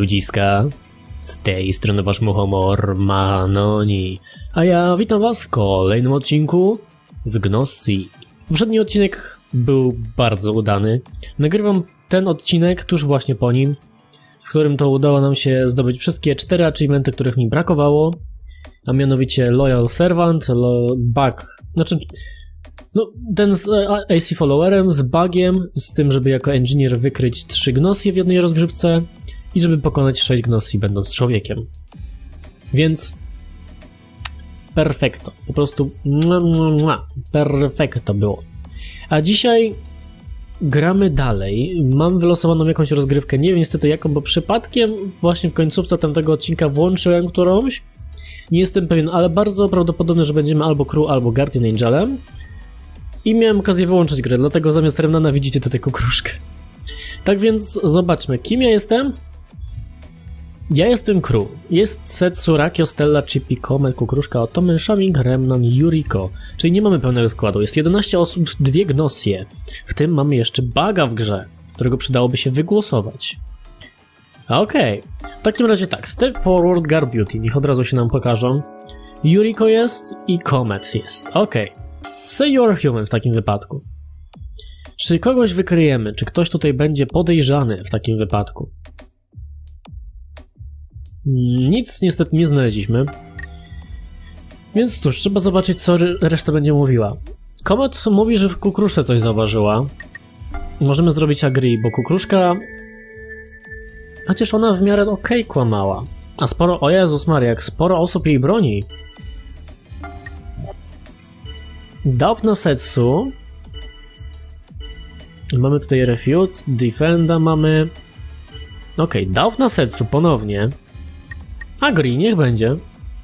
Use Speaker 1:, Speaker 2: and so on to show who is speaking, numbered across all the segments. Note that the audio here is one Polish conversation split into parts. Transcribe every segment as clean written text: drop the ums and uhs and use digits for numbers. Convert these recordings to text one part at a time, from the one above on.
Speaker 1: ludziska, z tej strony wasz muchomor Manoni, a ja witam was w kolejnym odcinku z Gnosji. Poprzedni odcinek był bardzo udany. Nagrywam ten odcinek tuż właśnie po nim, w którym to udało nam się zdobyć wszystkie 4 achievementy, których mi brakowało, a mianowicie Loyal Servant, Bug, ten z AC Followerem, z bugiem, z tym, żeby jako engineer wykryć 3 Gnosje w jednej rozgrzewce i żeby pokonać 6 Gnosji będąc człowiekiem. Więc perfekto, po prostu perfekto było. A dzisiaj gramy dalej. Mam wylosowaną jakąś rozgrywkę, nie wiem niestety jaką, bo przypadkiem właśnie w końcówce tamtego odcinka włączyłem którąś. Nie jestem pewien, ale bardzo prawdopodobne, że będziemy albo Crew, albo Guardian Angelem. I miałem okazję wyłączyć grę, dlatego zamiast Remnana widzicie tutaj kukruszkę. Tak więc zobaczmy, kim ja jestem? Ja jestem Crew. Jest Setsu, Rakio, Stella, Chippy, Comet, Kukruszka, Otome, Shaming, Remnan, Yuriko. Czyli nie mamy pełnego składu. Jest 11 osób, 2 Gnosje. W tym mamy jeszcze Buga w grze, którego przydałoby się wygłosować. Okej. W takim razie tak, Step Forward, Guard Duty. Niech od razu się nam pokażą. Yuriko jest i Comet jest. Okej. Say you are human w takim wypadku. Czy kogoś wykryjemy? Czy ktoś tutaj będzie podejrzany w takim wypadku? Nic niestety nie znaleźliśmy. Więc cóż, trzeba zobaczyć, co reszta będzie mówiła. Comet mówi, że w Kukruszce coś zauważyła. Możemy zrobić agree, bo Kukruszka... Chociaż ona w miarę okej kłamała. A sporo... O Jezus Maria, jak sporo osób jej broni. Doubt na Setsu. Mamy tutaj Refute, Defenda mamy. Okej, Doubt na Setsu ponownie. Agree, niech będzie.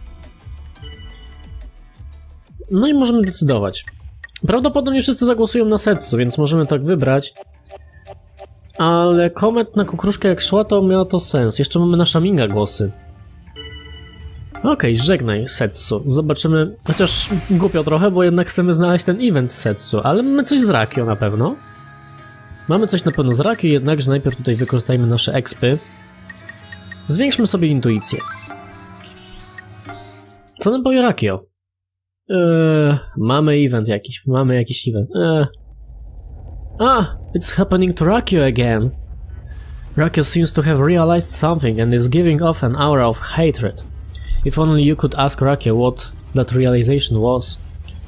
Speaker 1: No i możemy decydować. Prawdopodobnie wszyscy zagłosują na Setsu, więc możemy tak wybrać. Ale Comet na Kukruszkę jak szła, to miało to sens. Jeszcze mamy na Shaminga głosy. Okej, żegnaj Setsu. Zobaczymy, chociaż głupio trochę, bo jednak chcemy znaleźć ten event z Setsu, ale mamy coś z Rakio na pewno. Mamy coś na pewno z Rakio, jednakże najpierw tutaj wykorzystajmy nasze expy. Zwiększmy sobie intuicję. Co nam powie Rakio? Mamy event jakiś, mamy jakiś event. It's happening to Rakio again. Rakio seems to have realized something and is giving off an aura of hatred. If only you could ask Rakio what that realization was.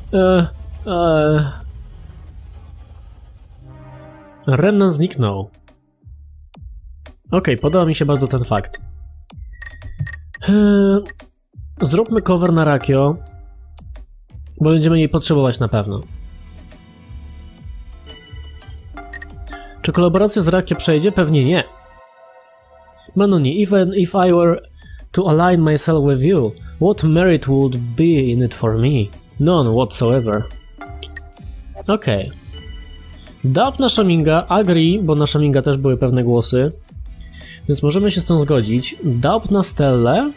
Speaker 1: Remnan zniknął. Okej, podoba mi się bardzo ten fakt. Zróbmy cover na Rakio, bo będziemy jej potrzebować na pewno. Czy kolaboracja z Rakio przejdzie? Pewnie nie. Manoni, even if I were to align myself with you, what merit would be in it for me? None whatsoever. Okej. Doubt na Shaminga, agree, bo na Shaminga też były pewne głosy, więc możemy się z tym zgodzić. Doubt na Stellę.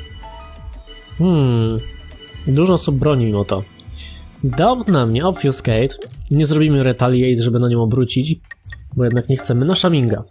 Speaker 1: Dużo osób broni mimo to. Doubt na mnie, obfuscate. Nie zrobimy retaliate, żeby na nią obrócić, bo jednak nie chcemy. Na Shaminga.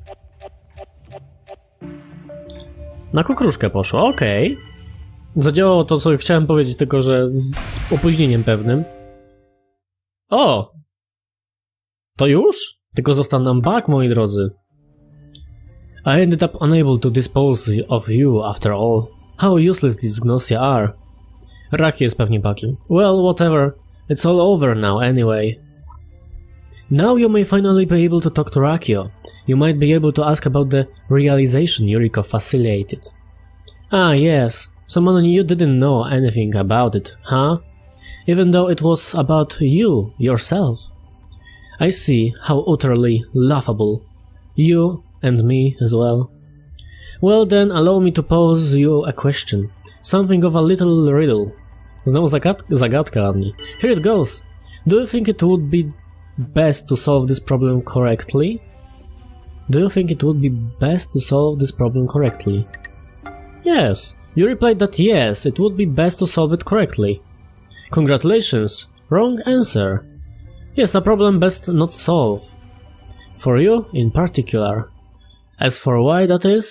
Speaker 1: Na Kukruszkę poszło, okej. Zadziałało to, co chciałem powiedzieć, tylko że z opóźnieniem pewnym. O! To już? Tylko został nam bug, moi drodzy. I ended up unable to dispose of you after all. How useless these Gnosia are. Rakio jest pewnie bugiem. Well, whatever. It's all over now anyway. Now you may finally be able to talk to Rakio. You might be able to ask about the realization Yuriko facilitated. Ah, yes. So Manoni, you didn't know anything about it, huh? Even though it was about you, yourself. I see how utterly laughable. You and me as well. Well then, allow me to pose you a question. Something of a little riddle. Znowu zagadka, Annie. Here it goes. Do you think it would be best to solve this problem correctly? Do you think it would be best to solve this problem correctly? Yes. You replied that yes, it would be best to solve it correctly. Congratulations. Wrong answer. Yes, a problem best not solve. For you in particular. As for why that is,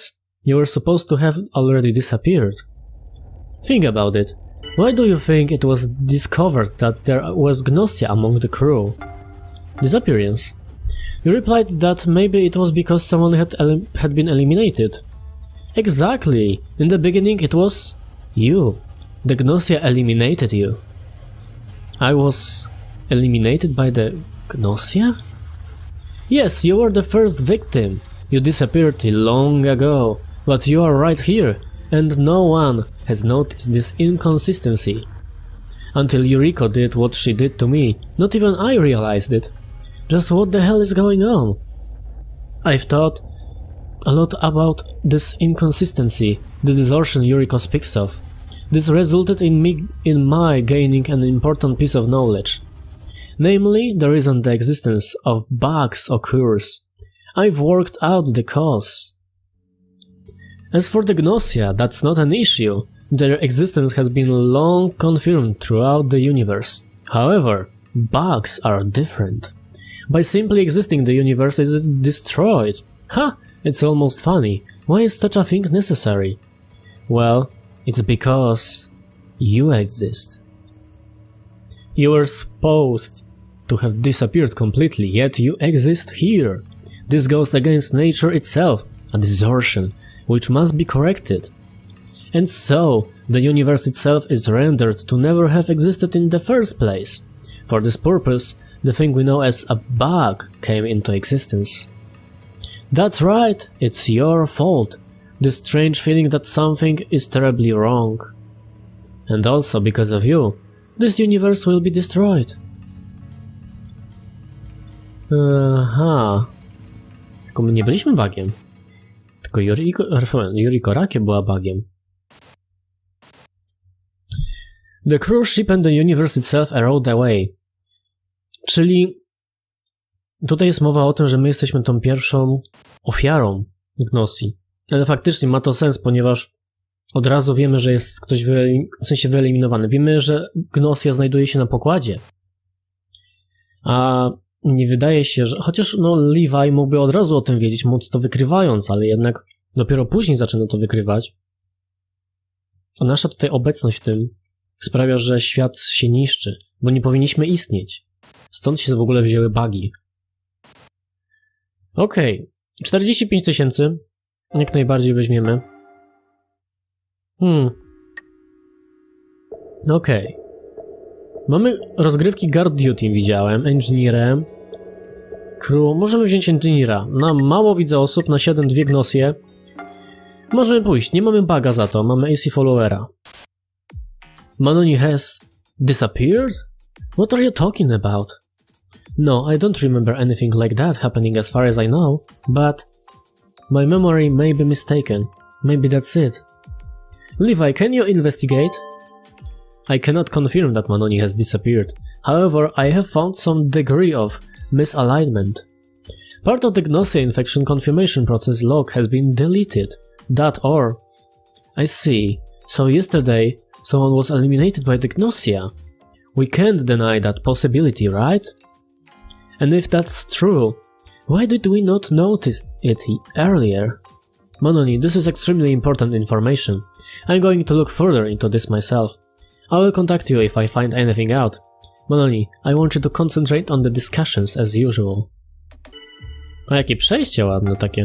Speaker 1: You were supposed to have already disappeared. Think about it. Why do you think it was discovered that there was Gnosia among the crew? Disappearance. You replied that maybe it was because someone had been eliminated. Exactly. In the beginning it was you. The Gnosia eliminated you. I was eliminated by the Gnosia? Yes, you were the first victim. You disappeared long ago, but you are right here, and no one has noticed this inconsistency. Until Yuriko did what she did to me, not even I realized it. Just what the hell is going on? I've thought a lot about this inconsistency, the distortion Yuriko speaks of. This resulted in my gaining an important piece of knowledge. Namely, the reason the existence of bugs occurs. I've worked out the cause. As for the Gnosia, that's not an issue. Their existence has been long confirmed throughout the universe. However, bugs are different. By simply existing, the universe is destroyed. Ha! It's almost funny. Why is such a thing necessary? Well, it's because you exist. You were supposed to have disappeared completely, yet you exist here. This goes against nature itself, a distortion, which must be corrected. And so, the universe itself is rendered to never have existed in the first place. For this purpose, the thing we know as a bug came into existence. That's right, it's your fault. This strange feeling that something is terribly wrong. And also because of you, this universe will be destroyed. Aha. Tylko my nie byliśmy bugiem. Tylko Yuriko Rake była bugiem. The cruise ship and the universe itself erode away. Czyli tutaj jest mowa o tym, że my jesteśmy tą pierwszą ofiarą Gnosji. Ale faktycznie ma to sens, ponieważ od razu wiemy, że jest ktoś wyeliminowany. Wiemy, że Gnosja znajduje się na pokładzie. A nie wydaje się, że... Chociaż no Levi mógłby od razu o tym wiedzieć, móc to wykrywając, ale jednak dopiero później zaczyna to wykrywać. A nasza tutaj obecność w tym sprawia, że świat się niszczy, bo nie powinniśmy istnieć. Stąd się w ogóle wzięły bugi. Okej. 45 000. Jak najbardziej weźmiemy. Okej. Mamy rozgrywki Guard Duty, widziałem. Engineerem. Crew. Możemy wziąć Engineera. Na mało widzę osób, na 7 2 Gnosje. Możemy pójść. Nie mamy buga za to. Mamy AC Followera. Manoni has disappeared? What are you talking about? No, I don't remember anything like that happening as far as I know, but my memory may be mistaken. Maybe that's it. Levi, can you investigate? I cannot confirm that Manoni has disappeared. However, I have found some degree of misalignment. Part of the Gnosia infection confirmation process log has been deleted. That or... I see. So yesterday, someone was eliminated by the Gnosia. We can't deny that possibility, right? And if that's true, why did we not notice it earlier? Manoni, this is extremely important information. I'm going to look further into this myself. I will contact you if I find anything out. Manoni, I want you to concentrate on the discussions as usual. A jakie przejście ładne takie.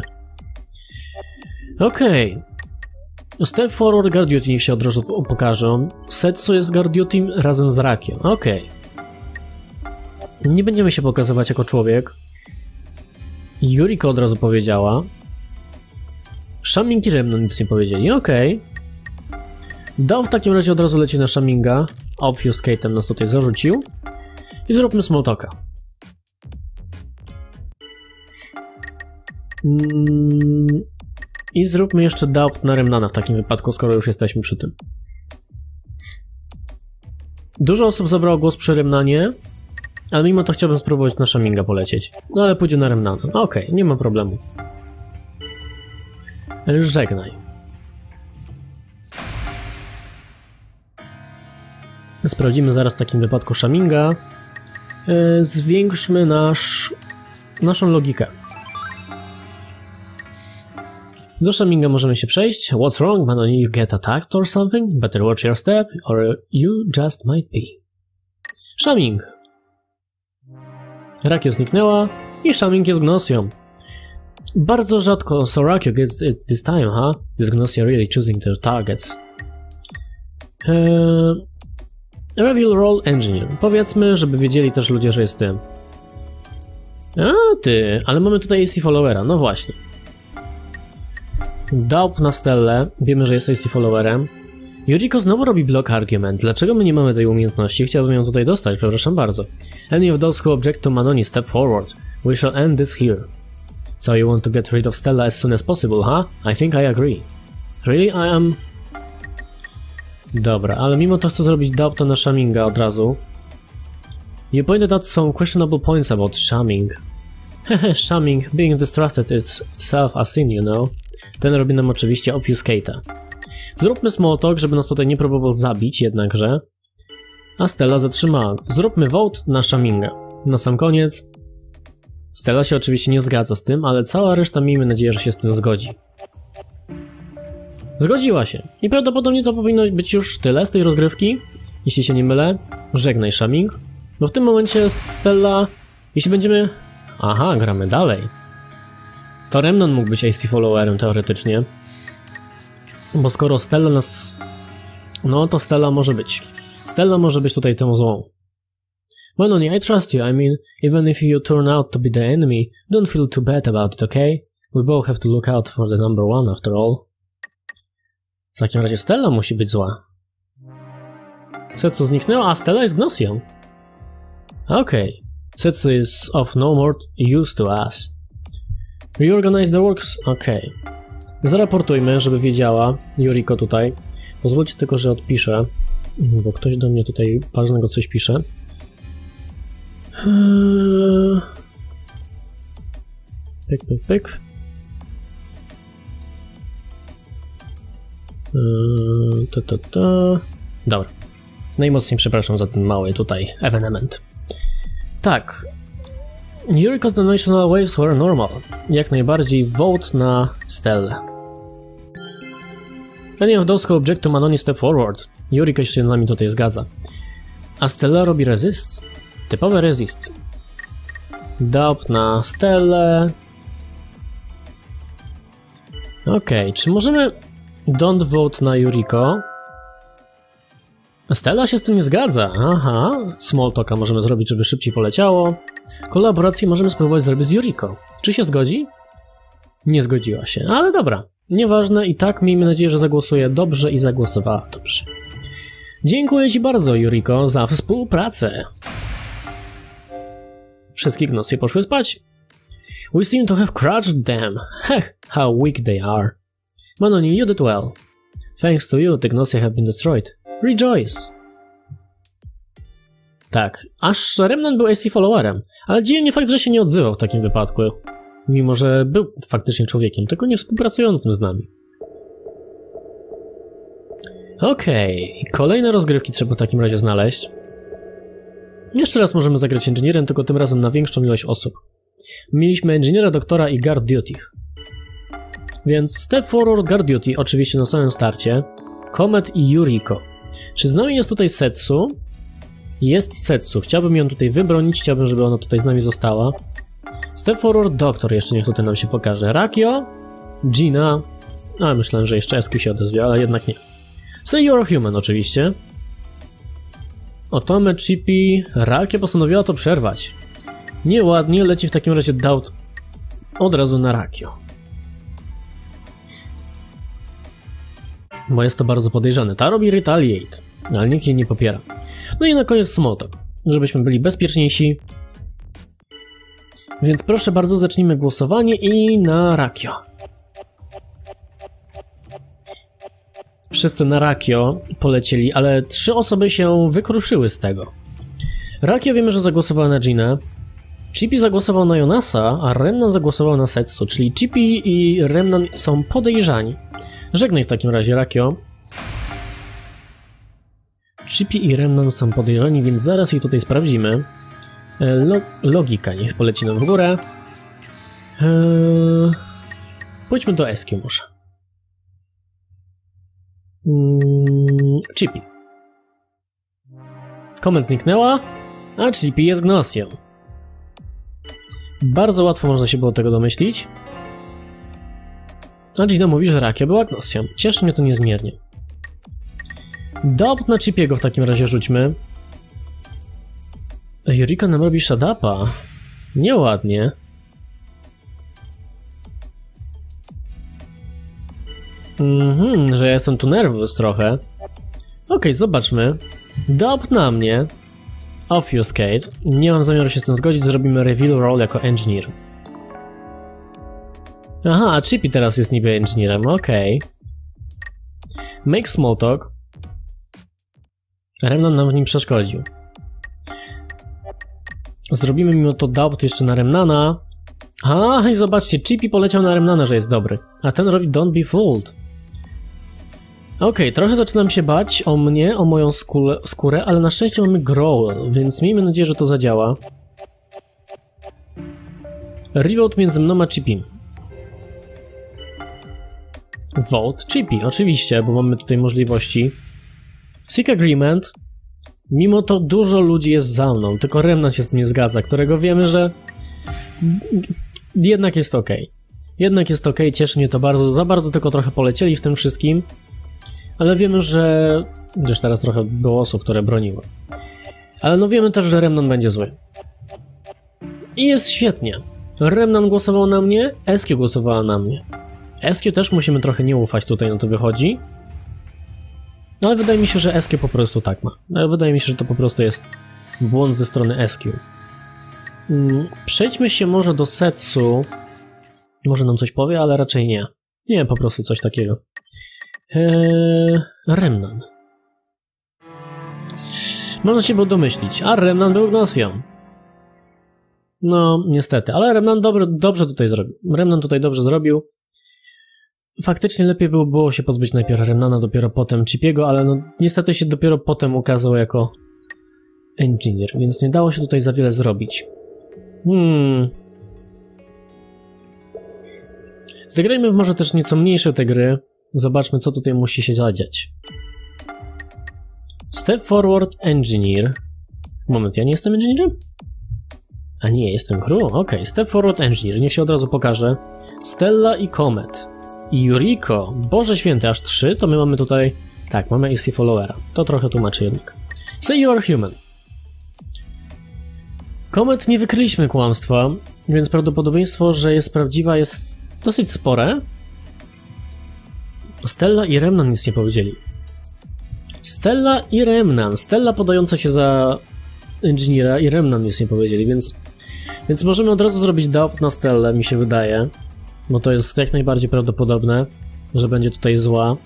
Speaker 1: Okej. Step forward Guard Duty niech się od razu pokażą. Setsu jest Guard Duty razem z Rakiem. Okej. Nie będziemy się pokazywać jako człowiek. Yuriko od razu powiedziała. Shamingi Remno nic nie powiedzieli. Okej. Dał w takim razie od razu leci na Shaminga. Obfuscate'em nas tutaj zarzucił. I zróbmy Smalltalka. I zróbmy jeszcze doubt na Remnana w takim wypadku, skoro już jesteśmy przy tym. Dużo osób zabrało głos przy Remnanie, ale mimo to chciałbym spróbować na Shaminga polecieć. No ale pójdzie na Remnana. Okej, nie ma problemu. Żegnaj. Sprawdzimy zaraz w takim wypadku Shaminga. Zwiększmy naszą logikę. Do Shaminga możemy się przejść. What's wrong, Manoni? You get attacked or something? Better watch your step, or you just might be. Shaming. Rakio zniknęła i Shaming jest Gnosją. Bardzo rzadko so Rakio gets it this time, huh? This Gnosia really choosing their targets. Reveal role engineer. Powiedzmy, żeby wiedzieli też ludzie, że jest ty. A ty, ale mamy tutaj AC followera, no właśnie. Daup na Stellę, wiemy, że jest AC followerem. Yuriko znowu robi block argument. Dlaczego my nie mamy tej umiejętności? Chciałbym ją tutaj dostać, przepraszam bardzo. Any of those who object to Manoni step forward. We shall end this here. So you want to get rid of Stella as soon as possible, huh? I think I agree. Really? I am... Dobra, ale mimo to chcę zrobić doubt na Shaminga od razu. You pointed out some questionable points about Shaming. Hehe, Shaming, being distracted is itself a sin, you know. Ten robi nam oczywiście obfuscate'a. Zróbmy small talk, żeby nas tutaj nie próbował zabić jednakże. A Stella zatrzymała. Zróbmy vote na Shaminga. Na sam koniec. Stella się oczywiście nie zgadza z tym, ale cała reszta miejmy nadzieję, że się z tym zgodzi. Zgodziła się. I prawdopodobnie to powinno być już tyle z tej rozgrywki. Jeśli się nie mylę. Żegnaj Shaming. Bo w tym momencie Stella... Jeśli będziemy... Aha, gramy dalej. To Remnon mógł być AC followerem teoretycznie. Bo skoro Stella nas... No to Stella może być. Stella może być tutaj tą złą. Manoni, I trust you. I mean, even if you turn out to be the enemy, don't feel too bad about it, okay? We both have to look out for the number one after all. W takim razie Stella musi być zła. Setsu zniknęła, a Stella jest Gnosią. Okej. Setsu is of no more use to us. Reorganize the works. Okej. Zaraportujmy, żeby wiedziała Yuriko tutaj. Pozwólcie tylko, że odpiszę, bo ktoś do mnie tutaj ważnego coś pisze. Pyk, pyk, pyk. Dobra. Najmocniej przepraszam za ten mały tutaj ewenement. Tak. Yuriko's dimensional waves were normal. Jak najbardziej vote na Stellę. Any of those who object to Manoni step forward. Yuriko się z nami tutaj zgadza. A Stella robi resist. Typowe resist. Doubt na Stellę. Okej, czy możemy don't vote na Yuriko? Stella się z tym nie zgadza. Aha, small talka możemy zrobić, żeby szybciej poleciało. Kolaborację możemy spróbować zrobić z Yuriko. Czy się zgodzi? Nie zgodziła się, ale dobra. Nieważne, i tak miejmy nadzieję, że zagłosuje dobrze i zagłosowała dobrze. Dziękuję Ci bardzo, Yuriko, za współpracę. Wszystkie Gnosje poszły spać. We seem to have crushed them. Heh, how weak they are. Manoni, you did well. Thanks to you, the Gnosia have been destroyed. Rejoice! Tak, aż Remnant był AC followerem, ale dziwnie fakt, że się nie odzywał w takim wypadku. Mimo, że był faktycznie człowiekiem, tylko nie współpracującym z nami. Okej, kolejne rozgrywki trzeba w takim razie znaleźć. Jeszcze raz możemy zagrać inżynierem, tylko tym razem na większą ilość osób. Mieliśmy inżyniera, doktora i guard duty. Więc step forward, guard duty, oczywiście na samym starcie. Comet i Yuriko. Czy z nami jest tutaj Setsu? Jest Setsu. Chciałbym ją tutaj wybronić, chciałbym, żeby ona tutaj z nami została. Step forward, doktor jeszcze niech tutaj nam się pokaże. Rakio, Gina, ale myślałem, że jeszcze SQ się odezwie, ale jednak nie. Say you're human oczywiście. Otome, Chippy, Rakio postanowiła to przerwać. Nieładnie, leci w takim razie doubt od razu na Rakio. Bo jest to bardzo podejrzane. Ta robi retaliate, ale nikt jej nie popiera. No i na koniec small talk, żebyśmy byli bezpieczniejsi. Więc proszę bardzo, zacznijmy głosowanie i na Rakio. Wszyscy na Rakio polecieli, ale 3 osoby się wykruszyły z tego. Rakio wiemy, że zagłosowała na Ginę. Chippy zagłosował na Jonasa, a Remnan zagłosował na Setsu, czyli Chippy i Remnan są podejrzani. Żegnaj w takim razie, Rakio. Chippy i Remnan są podejrzani, więc zaraz ich tutaj sprawdzimy. Logika niech poleci nam w górę. Pójdźmy do SQ może. Chippy. Comet zniknęła, a Chippy jest Gnossią. Bardzo łatwo można się było tego domyślić. A Gina mówi, że Rakia była Gnossią. Cieszy mnie to niezmiernie. Doubt na Chippiego w takim razie rzućmy. Yuriko nam robi shut-upa. Nieładnie. Że ja jestem tu nervous trochę. Okej, zobaczmy. Doubt na mnie. Obfuscate. Nie mam zamiaru się z tym zgodzić, zrobimy reveal role jako engineer. Aha, a Chippy teraz jest niby engineerem, okej. Make small talk. Remnant nam w nim przeszkodził. Zrobimy mimo to doubt jeszcze na Remnana. A, i zobaczcie, Chippy poleciał na Remnana, że jest dobry. A ten robi don't be fooled. Okej, trochę zaczynam się bać o mnie, o moją skórę, ale na szczęście mamy growl, więc miejmy nadzieję, że to zadziała. Revote między mną a Chippy. Vote Chippy, oczywiście, bo mamy tutaj możliwości. Seek agreement. Mimo to dużo ludzi jest za mną, tylko Remnant się z tym nie zgadza, którego wiemy, że jednak jest ok. Jednak jest ok, cieszy mnie to bardzo. Za bardzo tylko trochę polecieli w tym wszystkim. Ale wiemy, że... Chociaż teraz trochę było osób, które broniły. Ale no wiemy też, że Remnant będzie zły. I jest świetnie. Remnant głosował na mnie, SQ głosowała na mnie. SQ też musimy trochę nie ufać tutaj, no to wychodzi. Ale wydaje mi się, że SQ po prostu tak ma. Wydaje mi się, że to po prostu jest błąd ze strony SQ. Przejdźmy się może do Setsu. Może nam coś powie, ale raczej nie. Nie, po prostu coś takiego. Remnant. Można się było domyślić. A Remnant był Gnossią. No, niestety. Ale Remnant dobrze tutaj zrobił. Remnant tutaj dobrze zrobił. Faktycznie lepiej było się pozbyć najpierw Remnana, dopiero potem Chippiego, ale no niestety się dopiero potem ukazał jako engineer, więc nie dało się tutaj za wiele zrobić. Zagrajmy może też nieco mniejsze te gry. Zobaczmy, co tutaj musi się zadziać. Step forward engineer. Moment, ja nie jestem engineerem? A nie, jestem crew. Okej, step forward engineer. Niech się od razu pokaże. Stella i Comet. I Yuriko. Boże święty, aż 3? To my mamy tutaj... Tak, mamy AC followera. To trochę tłumaczy jednak. Say you are human. Comet nie wykryliśmy kłamstwa, więc prawdopodobieństwo, że jest prawdziwa, jest dosyć spore. Stella i Remnant nic nie powiedzieli. Stella i Remnant. Stella podająca się za engineera i Remnant nic nie powiedzieli, więc możemy od razu zrobić doubt na Stellę, mi się wydaje. Bo to jest jak najbardziej prawdopodobne, że będzie tutaj zła.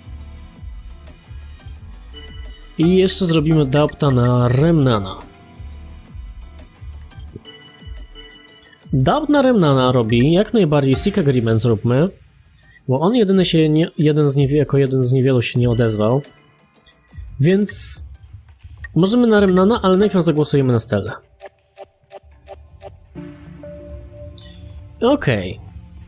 Speaker 1: I jeszcze zrobimy doubta na Remnana. Doubt na Remnana robi jak najbardziej Seek Agreement zróbmy. Bo on jeden z niewielu się nie odezwał. Więc możemy na Remnana, ale najpierw zagłosujemy na Stellę. Okej.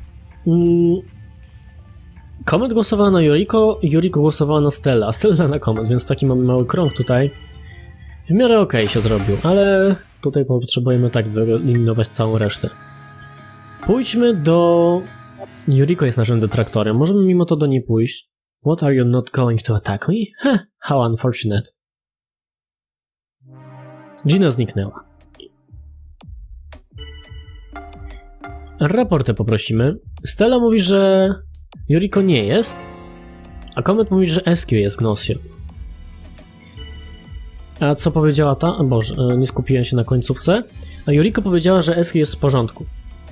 Speaker 1: Comet głosowała na Yuriko, Yuriko głosowała na Stella, a Stella na Comet, więc taki mamy mały krąg tutaj. W miarę okej się zrobił, ale tutaj potrzebujemy tak wyeliminować całą resztę. Pójdźmy do... Yuriko jest naszym detraktorem, możemy mimo to do niej pójść. What are you not going to attack me? Heh, how unfortunate. Gina zniknęła. Raportę poprosimy. Stella mówi, że Yuriko nie jest, a Comet mówi, że SQ jest Gnossią. A co powiedziała ta? O Boże, nie skupiłem się na końcówce. A Yuriko powiedziała, że SQ jest w porządku.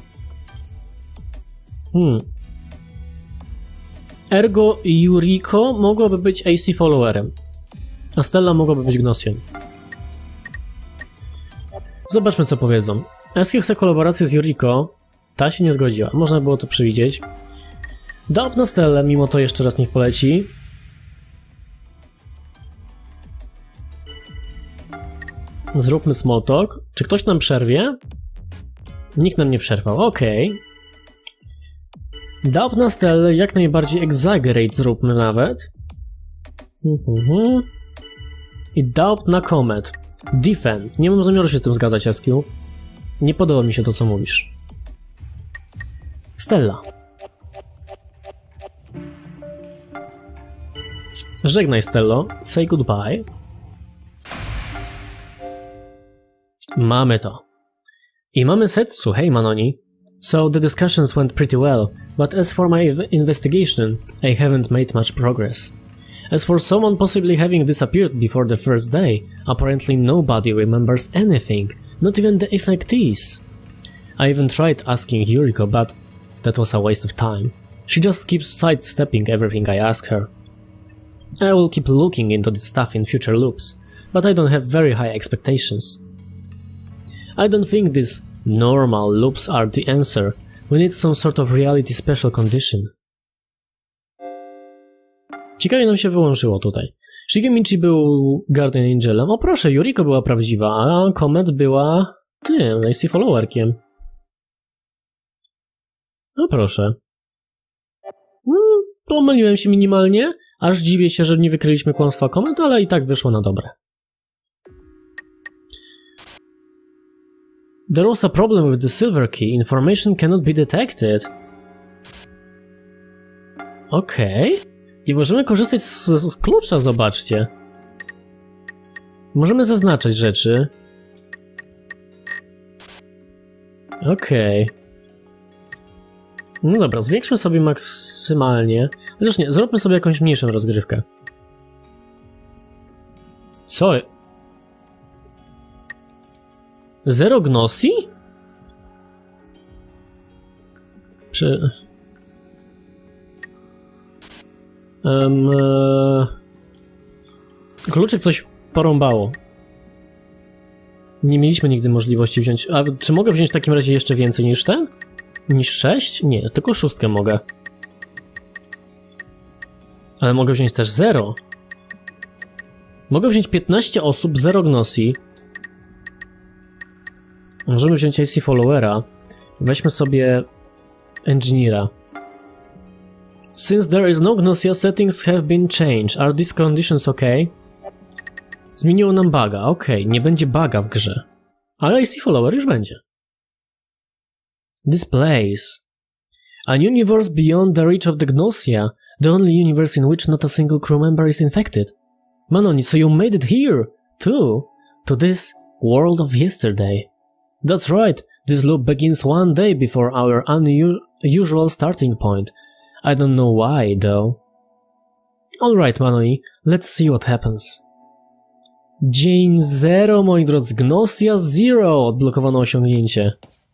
Speaker 1: Ergo Yuriko mogłaby być AC followerem, a Stella mogłaby być Gnossią. Zobaczmy, co powiedzą. SQ chce kolaborację z Yuriko. Ta się nie zgodziła. Można było to przewidzieć. Doubt na Stellę, mimo to jeszcze raz niech poleci. Zróbmy small talk. Czy ktoś nam przerwie? Nikt nam nie przerwał. Okej. Doubt na Stellę, jak najbardziej exaggerate zróbmy nawet. I doubt na comet. Defend. Nie mam zamiaru się z tym zgadzać, SQ. Nie podoba mi się to, co mówisz. Stella. Żegnaj, Stello. Say goodbye. Mamy to. I mamy Setsu. Hey, Manoni. So the discussions went pretty well, but as for my investigation, I haven't made much progress. As for someone possibly having disappeared before the first day, apparently nobody remembers anything, not even the effectees. I even tried asking Yuriko, but that was a waste of time. She just keeps sidestepping everything I ask her. I will keep looking into this stuff in future loops, but I don't have very high expectations. I don't think these normal loops are the answer. We need some sort of reality special condition. Ciekawie nam się wyłączyło tutaj. Shigemichi był Guardian Angelem. O proszę, Yuriko była prawdziwa, a Comet była tym, AC Followerkiem. No proszę. Pomyliłem się minimalnie, aż dziwię się, że nie wykryliśmy kłamstwa Comet, ale i tak wyszło na dobre. There was a problem with the silver key. Information cannot be detected. Okej. Nie możemy korzystać z klucza, zobaczcie. Możemy zaznaczać rzeczy. Okej. No dobra, zwiększmy sobie maksymalnie. Chociaż nie, zróbmy sobie jakąś mniejszą rozgrywkę. Co? Zero Gnosji? Kluczyk coś porąbało. Nie mieliśmy nigdy możliwości wziąć... A czy mogę wziąć w takim razie jeszcze więcej niż ten? Niż 6? Nie, tylko 6 mogę. Ale mogę wziąć też 0. Mogę wziąć 15 osób, 0 Gnosji. Możemy wziąć AC Followera. Weźmy sobie Engineera. Since there is no Gnosia, settings have been changed. Are these conditions okay? Zmieniło nam buga. Okej, nie będzie buga w grze. Ale AC Follower już będzie. Displays. An universe beyond the reach of the Gnosia. The only universe in which not a single crew member is infected. Manoni, so you made it here, too. To this world of yesterday. That's right. This loop begins one day before our unusual starting point. I don't know why, though. Alright, Manoi, let's see what happens. Dzień 0, moi drodzy. Gnosia Zero. Odblokowano osiągnięcie.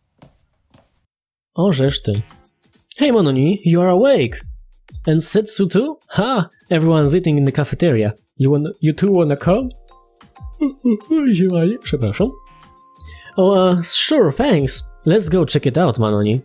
Speaker 1: O, żeż ty. Hey, Manoni, you are awake. And Setsu too? Ha! Everyone's eating in the cafeteria. You two wanna come? Przepraszam. Oh, sure, thanks. Let's go check it out, Manoni.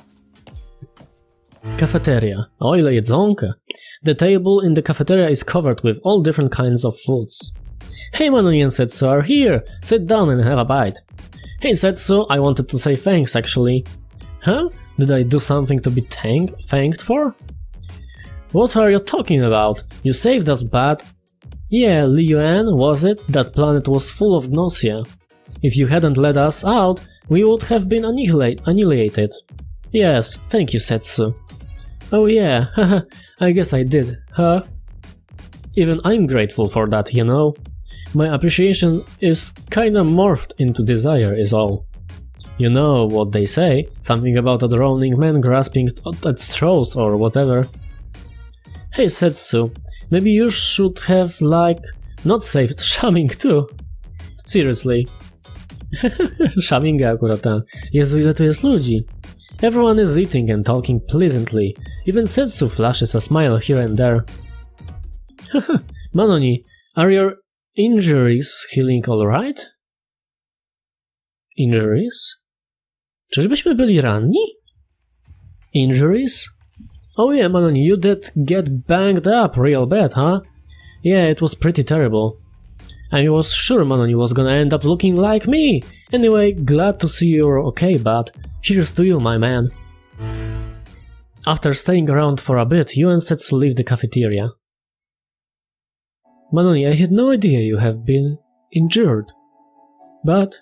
Speaker 1: Cafeteria. O, ile jedzonka. The table in the cafeteria is covered with all different kinds of foods. Hey, Manoni and Setsu are here. Sit down and have a bite. Hey, Setsu, I wanted to say thanks, actually. Huh? Did I do something to be thanked for? What are you talking about? You saved us, but... Yeah, Liyuan, was it? That planet was full of Gnosia. If you hadn't let us out, we would have been annihilated. Yes, thank you, Setsu. Oh yeah, haha, I guess I did, huh? Even I'm grateful for that, you know? My appreciation is kinda morphed into desire is all. You know what they say, something about a drowning man grasping at straws or whatever. Hey Setsu, maybe you should have, like, not saved Shaming too. Seriously. Shaminga akurat ten. Jezu, ile tu jest ludzi. Everyone is eating and talking pleasantly. Even Setsu flashes a smile here and there. Manoni, are your injuries healing alright? Injuries? Czyżbyśmy byli ranni? Injuries? Oh yeah, Manoni, you did get banged up real bad, huh? Yeah, it was pretty terrible. I was sure Manoni was gonna end up looking like me. Anyway, glad to see you're okay, bud. Cheers to you, my man. After staying around for a bit, you and Setsu leave the cafeteria. Manoni, I had no idea you have been injured. But...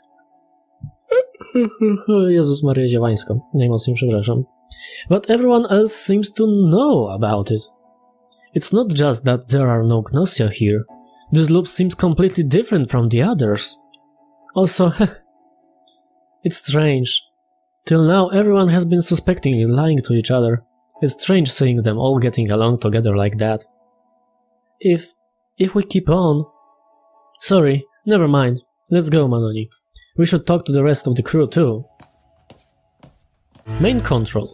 Speaker 1: Jezus Maria Ziewańsko. Najmocniej przepraszam. But everyone else seems to know about it. It's not just that there are no Gnosia here. This loop seems completely different from the others. Also, it's strange. Till now everyone has been suspecting and lying to each other. It's strange seeing them all getting along together like that. If we keep on... Sorry, never mind. Let's go, Manoni. We should talk to the rest of the crew too. Main control.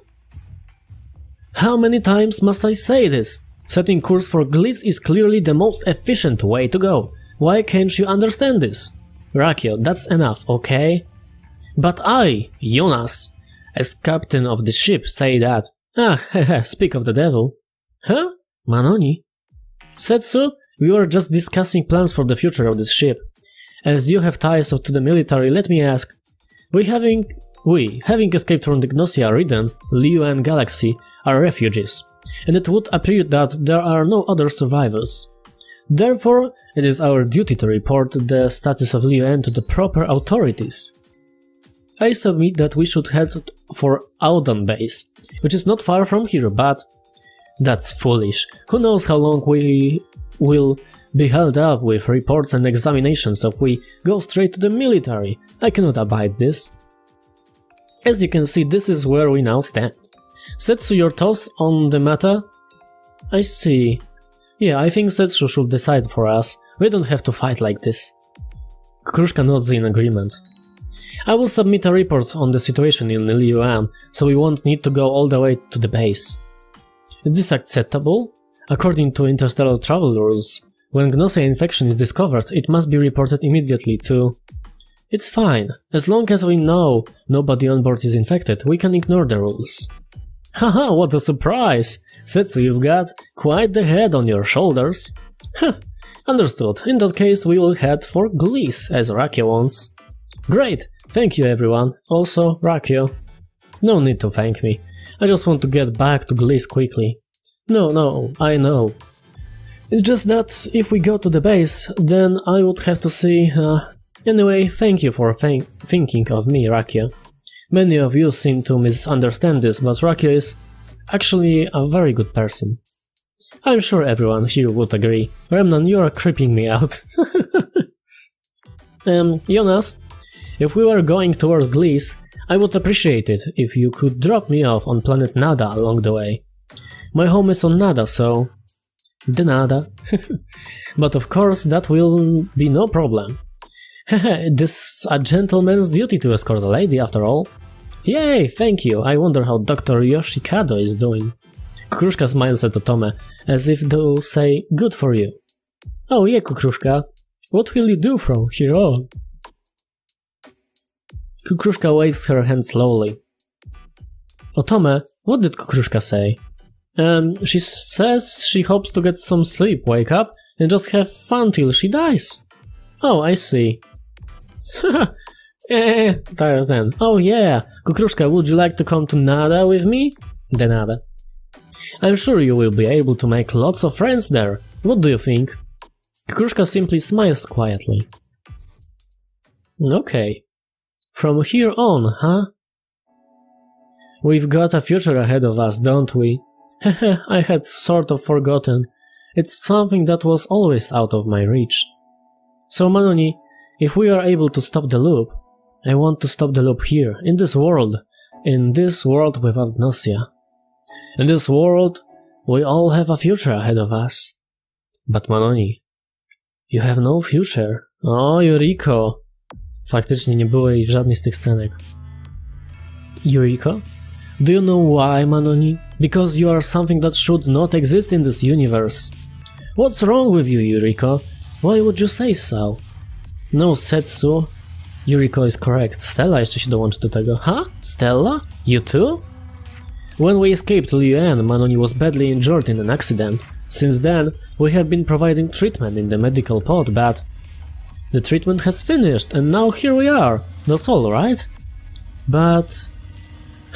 Speaker 1: How many times must I say this? Setting course for Gliss is clearly the most efficient way to go. Why can't you understand this? Rakio, that's enough, okay? But I, Jonas, as captain of the ship, say that. Ah, hehe, speak of the devil. Huh? Manoni? Setsu, we were just discussing plans for the future of this ship. As you have ties to the military, let me ask. Having escaped from the Gnosia Ridden, Liyuan Galaxy, are refugees, and it would appear that there are no other survivors. Therefore, it is our duty to report the status of Liyuan to the proper authorities. I submit that we should head for Audan base, which is not far from here, but... That's foolish. Who knows how long we will be held up with reports and examinations if we go straight to the military. I cannot abide this. As you can see, this is where we now stand. Setsu, your thoughts on the matter? I see. Yeah, I think Setsu should decide for us. We don't have to fight like this. Kruszka nods in agreement. I will submit a report on the situation in Liyuan, so we won't need to go all the way to the base. Is this acceptable? According to interstellar travel rules, when Gnosia infection is discovered, it must be reported immediately to... It's fine. As long as we know nobody on board is infected, we can ignore the rules. Haha, what a surprise! Setsu, you've got quite the head on your shoulders. Huh, understood. In that case, we will head for Gliss, as Rakio wants. Great! Thank you, everyone. Also, Rakio. No need to thank me. I just want to get back to Gliss quickly. No, I know. It's just that if we go to the base, then I would have to see... Anyway, thank you for thinking of me, Rakio. Many of you seem to misunderstand this, but Rakio is actually a very good person. I'm sure everyone here would agree. Remnan, you are creeping me out. Jonas, if we were going toward Gliss, I would appreciate it if you could drop me off on planet Nada along the way. My home is on Nada, so... The Nada. But of course that will be no problem. Hehe, this a gentleman's duty to escort a lady after all. Yay, thank you. I wonder how Dr. Yoshikado is doing. Kukruszka smiles at Otome, as if to say, good for you. Oh yeah, Kukruszka. What will you do from here on? Kukruszka waves her hand slowly. Otome, what did Kukruszka say? She says she hopes to get some sleep, wake up, and just have fun till she dies. Oh, I see. Then. Oh yeah, Kukruszka, would you like to come to Nada with me? The Nada. I'm sure you will be able to make lots of friends there. What do you think? Kukruszka simply smiles quietly. Okay. From here on, huh? We've got a future ahead of us, don't we? Hehe, I had sort of forgotten. It's something that was always out of my reach. So Manoni, if we are able to stop the loop, I want to stop the loop here, in this world without Gnosia. In this world, we all have a future ahead of us. But Manoni, you have no future. O, Yuriko. Faktycznie nie było jej w żadnej z tych scenek. Yuriko? Do you know why, Manoni? Because you are something that should not exist in this universe. What's wrong with you, Yuriko? Why would you say so? No, Setsu. Yuriko is correct. Stella jeszcze się dołączy do tego. Huh? Stella? You too? When we escaped Liyuan, Manoni was badly injured in an accident. Since then, we have been providing treatment in the medical pod, but... The treatment has finished, and now here we are. That's all, right? But...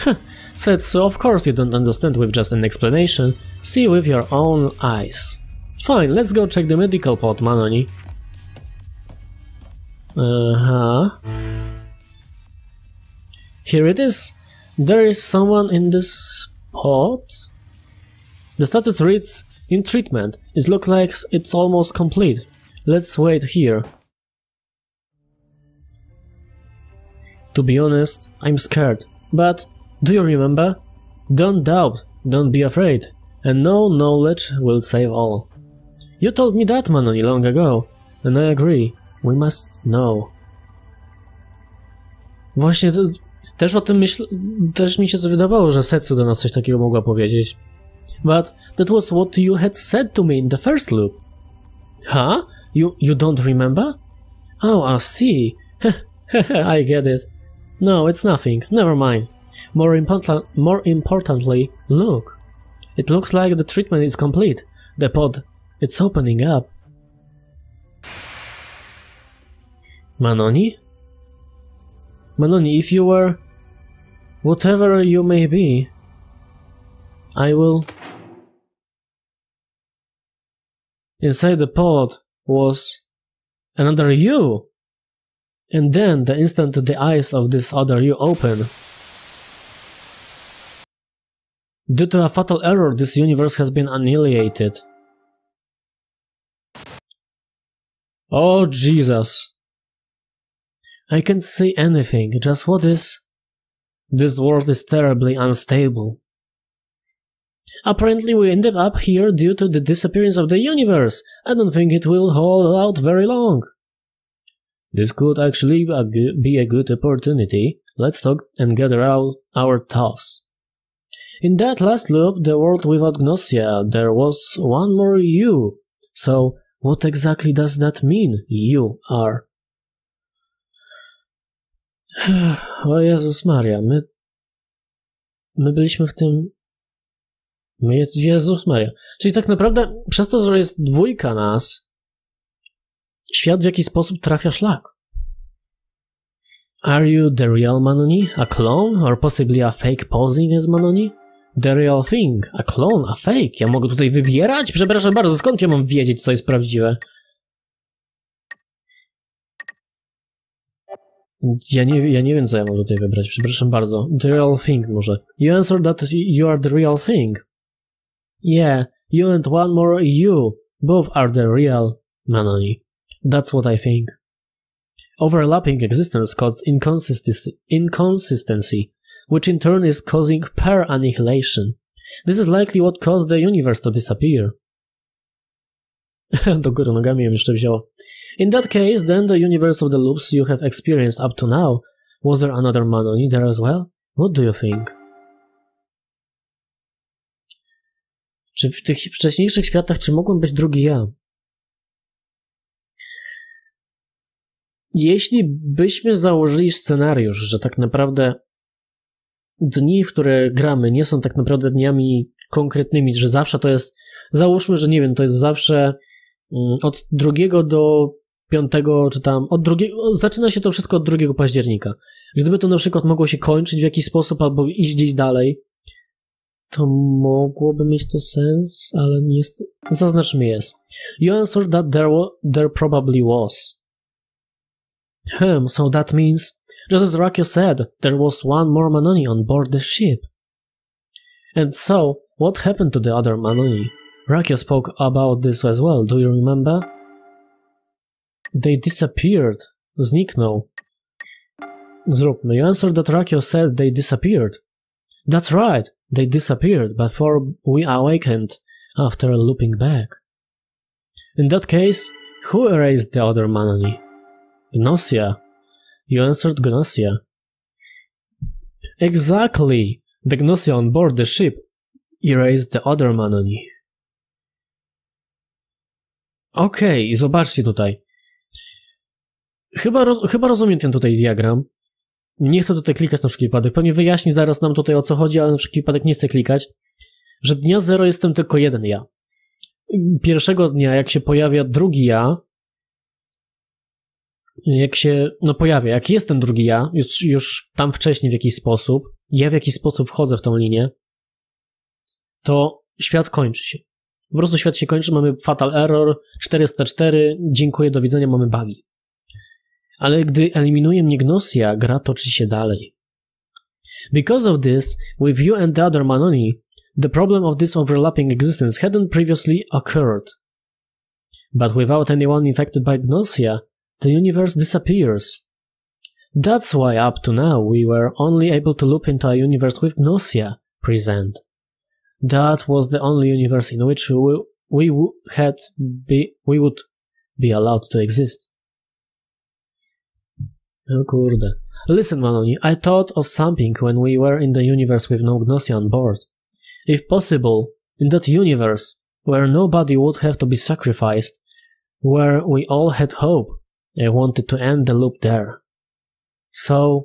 Speaker 1: Setsu, of course you don't understand with just an explanation. See with your own eyes. Fine, let's go check the medical pod, Manoni. Here it is. There is someone in this pod. The status reads in treatment. It looks like it's almost complete. Let's wait here. To be honest, I'm scared. But do you remember? Don't doubt, don't be afraid, and no knowledge will save all. You told me that, Manoni, long ago, and I agree. We must know. Właśnie to, też o tym myślę, też mi się to wydawało, że Setsu do nas coś takiego mogła powiedzieć. But that was what you had said to me in the first loop. Huh? You don't remember? Oh, I see. I get it. No, it's nothing. Never mind. More importantly, look. It looks like the treatment is complete. The pod, it's opening up. Manoni? Manoni, if you were... whatever you may be, I will... Inside the pod was another you. And then, the instant the eyes of this other you open, due to a fatal error, this universe has been annihilated. Oh, Jesus. I can't see anything, just what is... This world is terribly unstable. Apparently we ended up here due to the disappearance of the universe. I don't think it will hold out very long. This could actually be a good opportunity. Let's talk and gather out our thoughts. In that last loop, the world without Gnosia, there was one more you. So, what exactly does that mean, you are? O Jezus Maria, my byliśmy w tym... Jezus Maria. Czyli tak naprawdę, przez to, że jest dwójka nas, świat w jakiś sposób trafia szlak. Are you the real Manoni? A clone? Or possibly a fake posing as Manoni? The real thing. A clone? A fake? Ja mogę tutaj wybierać? Przepraszam bardzo, skąd ja mam wiedzieć, co jest prawdziwe? Ja nie wiem, co ja mam tutaj wybrać. Przepraszam bardzo. The real thing może. You answered that you are the real thing. Yeah, you and one more you. Both are the real Manoni. That's what I think. Overlapping existence causes inconsistency, which in turn is causing pair annihilation. This is likely what caused the universe to disappear. Do góry nogami ją jeszcze wzięło. In that case, then the universe of the loops you have experienced up to now, was there another Manoni there as well? What do you think? Czy w tych wcześniejszych światach, czy mogłem być drugi ja? Jeśli byśmy założyli scenariusz, że tak naprawdę dni, w które gramy, nie są tak naprawdę dniami konkretnymi, że zawsze to jest, załóżmy, że nie wiem, to jest zawsze od 2 do 5, czy tam od 2, zaczyna się to wszystko od 2 października. Gdyby to na przykład mogło się kończyć w jakiś sposób albo iść gdzieś dalej, to mogłoby mieć to sens, ale nie jest... Zaznaczmy jest. You answered that there probably was. So that means, just as Rakio said, there was one more Manoni on board the ship. And so, what happened to the other Manoni? Rakio spoke about this as well, do you remember? They disappeared. Zniknął. Zróbmy. You answered that Rakio said they disappeared. That's right, they disappeared before we awakened after looping back. In that case, who erased the other Manoni? Gnosia. You answered Gnosia. Exactly! The Gnosia on board the ship erased the other Manoni. Okej, zobaczcie tutaj. Chyba rozumiem ten tutaj diagram. Nie chcę tutaj klikać na wszelki wypadek. Pewnie wyjaśni zaraz nam tutaj o co chodzi, ale na wszelki wypadek nie chcę klikać. Że dnia 0 jestem tylko jeden ja. Pierwszego dnia, jak się pojawia drugi ja, jak się, pojawia, jak jest ten drugi ja, już tam wcześniej w jakiś sposób, ja w jakiś sposób wchodzę w tą linię, to świat kończy się. Po prostu świat się kończy, mamy fatal error, 404, dziękuję, do widzenia, mamy bugi. Ale gdy eliminuje mnie Gnosia, gra toczy się dalej. Because of this, with you and the other Manoni, the problem of this overlapping existence hadn't previously occurred. But without anyone infected by Gnosia, the universe disappears. That's why up to now we were only able to loop into a universe with Gnosia present. That was the only universe in which we would be allowed to exist. Oh kurde. Listen, Manoni, I thought of something when we were in the universe with no Gnosia on board. If possible, in that universe, where nobody would have to be sacrificed, where we all had hope, I wanted to end the loop there. So...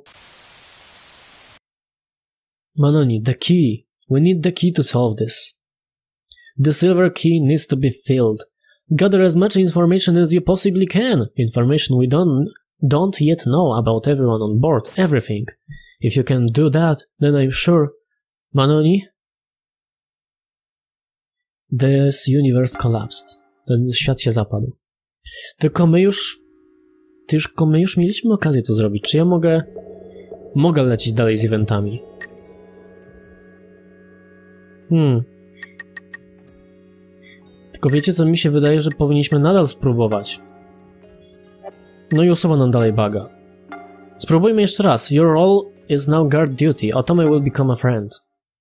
Speaker 1: Manoni, the key. We need the key to solve this. The silver key needs to be filled. Gather as much information as you possibly can. Information we don't yet know about everyone on board, everything. If you can do that, then I'm sure... Manoni? This universe collapsed. Ten świat się zapadł. Tylko my już mieliśmy okazję to zrobić. Czy ja mogę lecieć dalej z eventami? Tylko wiecie co, mi się wydaje, że powinniśmy nadal spróbować. No i usuwa nam dalej buga. Spróbujmy jeszcze raz. Your role is now guard duty. Otome will become a friend.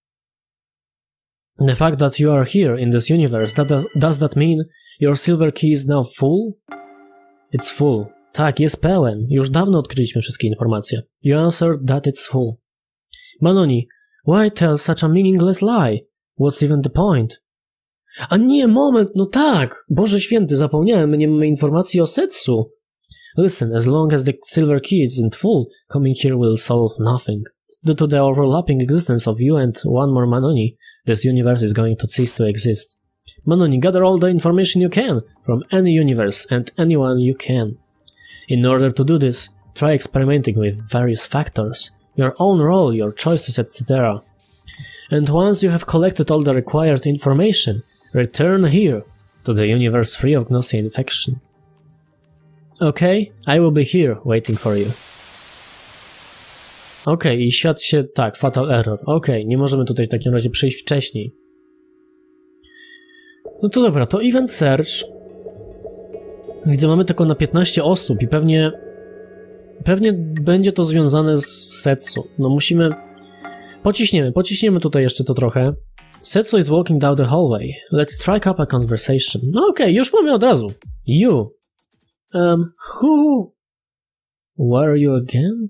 Speaker 1: The fact that you are here in this universe, does that mean your silver key is now full? It's full. Tak, jest pełen. Już dawno odkryliśmy wszystkie informacje. You answered that it's full. Manoni, why tell such a meaningless lie? What's even the point? A nie, moment, no tak! Boże święty, zapomniałem, my nie mamy informacji o Setsu. Listen, as long as the silver key isn't full, coming here will solve nothing. Due to the overlapping existence of you and one more Manoni, this universe is going to cease to exist. Manoni, gather all the information you can from any universe and anyone you can. In order to do this, try experimenting with various factors, your own role, your choices, etc. And once you have collected all the required information, return here to the universe free of Gnosia infection. Okay, I will be here waiting for you. Okej, i świat się... tak, fatal error. Okej, nie możemy tutaj w takim razie przyjść wcześniej. No to dobra, to event search. Widzę, mamy tylko na 15 osób i pewnie będzie to związane z Setsu. No musimy... Pociśniemy tutaj jeszcze to trochę. Setsu is walking down the hallway. Let's strike up a conversation. No okej, już mamy od razu. You. Who... Were you again?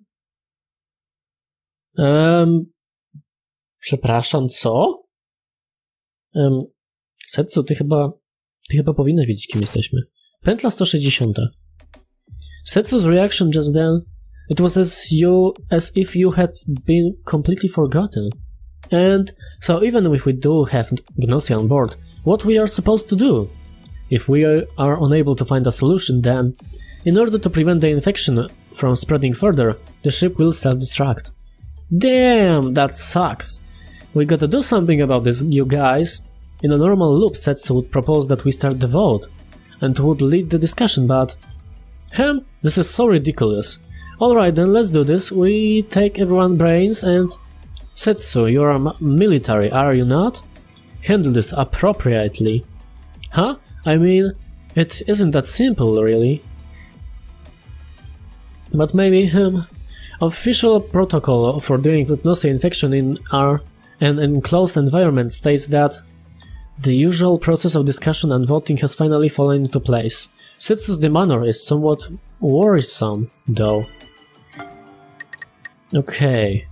Speaker 1: Przepraszam, co? Setsu, ty chyba powinnaś wiedzieć, kim jesteśmy. Pętla 160. Setsu's reaction just then, it was as if you had been completely forgotten. And so even if we do have Gnosia on board, what we are supposed to do? If we are unable to find a solution, then, in order to prevent the infection from spreading further, the ship will self-destruct. Damn, that sucks. We gotta do something about this, you guys. In a normal loop, Setsu would propose that we start the vote, and would lead the discussion, but... this is so ridiculous. Alright then, let's do this. We take everyone's brains and... Setsu, you're military, are you not? Handle this appropriately. Huh? I mean, it isn't that simple, really. But maybe, official protocol for dealing with Gnosia infection in an enclosed environment states that the usual process of discussion and voting has finally fallen into place. Setsu's demeanor is somewhat worrisome, though. Okay.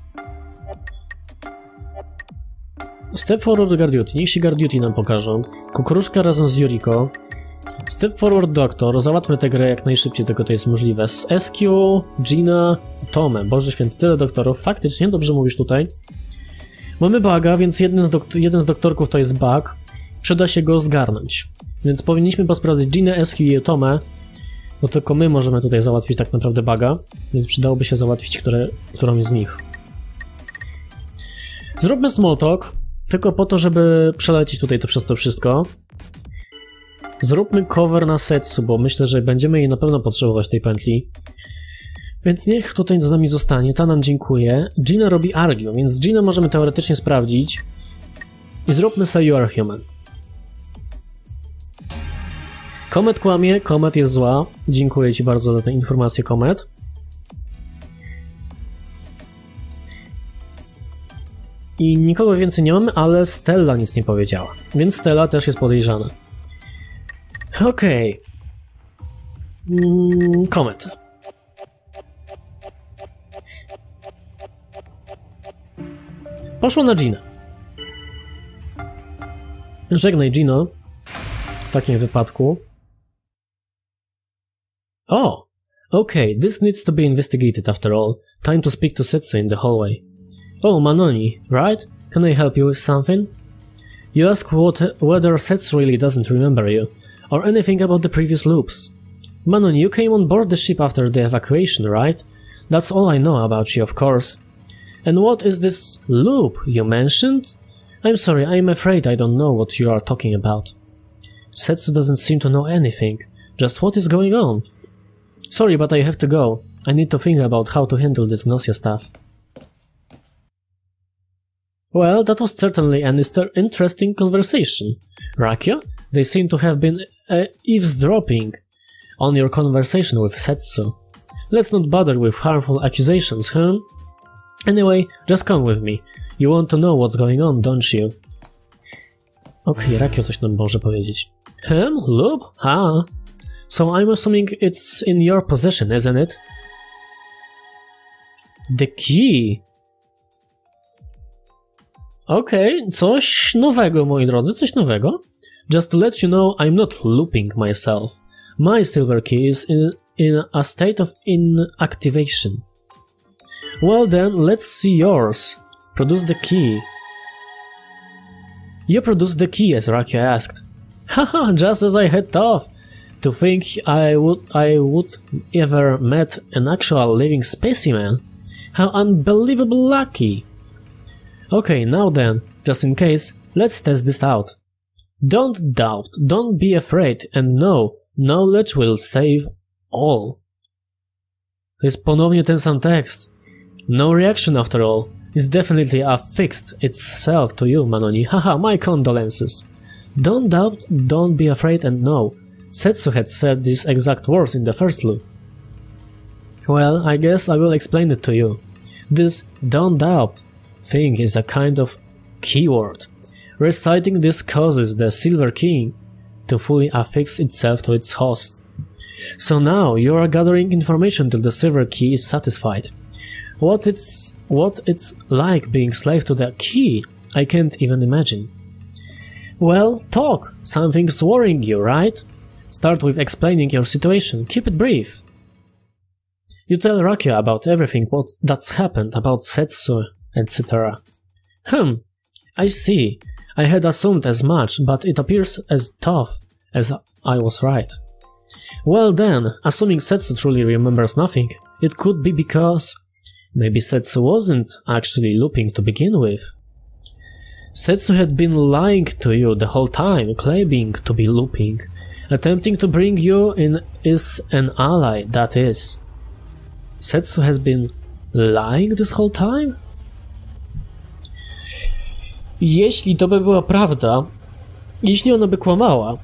Speaker 1: Step forward guard duty. Niech się guard duty nam pokażą. Kukuruszka razem z Yuriko. Step forward doktor. Załatwmy tę grę jak najszybciej, tylko to jest możliwe. Z SQ, Gina, Tome. Boże święty, tyle doktorów. Faktycznie, dobrze mówisz tutaj. Mamy buga, więc jeden z doktorków to jest bug. Przyda się go zgarnąć. Więc powinniśmy posprawdzić Ginę, SQ i Tome. Bo tylko my możemy tutaj załatwić tak naprawdę buga. Więc przydałoby się załatwić którąś z nich. Zróbmy small talk. Tylko po to, żeby przelecieć tutaj przez to wszystko. Zróbmy cover na Setsu, bo myślę, że będziemy jej na pewno potrzebować tej pętli. Więc niech tutaj z nami zostanie, ta nam dziękuję. Gina robi argue, więc Gina możemy teoretycznie sprawdzić. I zróbmy say you are human. Comet kłamie, Comet jest zła. Dziękuję ci bardzo za tę informację, Comet. I nikogo więcej nie mamy, ale Stella nic nie powiedziała. Więc Stella też jest podejrzana. Okej. Comet. Poszło na Ginę. Żegnaj, Gino. W takim wypadku. Oh, okay, this needs to be investigated after all. Time to speak to Setsu in the hallway. Oh, Manoni, right? Can I help you with something? You ask whether Setsu really doesn't remember you, or anything about the previous loops. Manoni, you came on board the ship after the evacuation, right? That's all I know about you, of course. And what is this loop you mentioned? I'm sorry, I'm afraid I don't know what you are talking about. Setsu doesn't seem to know anything. Just what is going on? Sorry, but I have to go. I need to think about how to handle this Gnosia stuff. Well, that was certainly an interesting conversation. Rakio, they seem to have been eavesdropping on your conversation with Setsu. Let's not bother with harmful accusations, huh? Anyway, just come with me. You want to know what's going on, don't you? Okej, Rakio coś nam może powiedzieć. Loop? So I'm assuming it's in your possession, isn't it? The key. Okej, coś nowego, moi drodzy, coś nowego. Just to let you know, I'm not looping myself. My silver key is in a state of inactivation. Well then, let's see yours. Produce the key. You produced the key, as Rakio asked. Haha, just as I had thought. To think I would ever met an actual living specimen. How unbelievably lucky. Okay, now then, just in case, let's test this out. Don't doubt, don't be afraid, and know, knowledge will save all. To jest ponownie ten sam tekst. No reaction after all. It's definitely affixed itself to you, Manoni. Haha, my condolences. Don't doubt, don't be afraid, and know. Setsu had said these exact words in the first loop. Well, I guess I will explain it to you. This don't doubt thing is a kind of keyword. Reciting this causes the silver key to fully affix itself to its host. So now you are gathering information till the silver key is satisfied. What it's like being slave to the key, I can't even imagine. Well, talk. Something's worrying you, right? Start with explaining your situation. Keep it brief. You tell Rakio about everything that's happened, about Setsu, etc. I see. I had assumed as much, but it appears as tough as I was right. Well then, assuming Setsu truly remembers nothing, it could be because maybe Setsu wasn't actually looping to begin with. Setsu had been lying to you the whole time, claiming to be looping. Attempting to bring you in is an ally, that is. Setsu has been lying this whole time? Jeśli to by była prawda, jeśli ona by kłamała,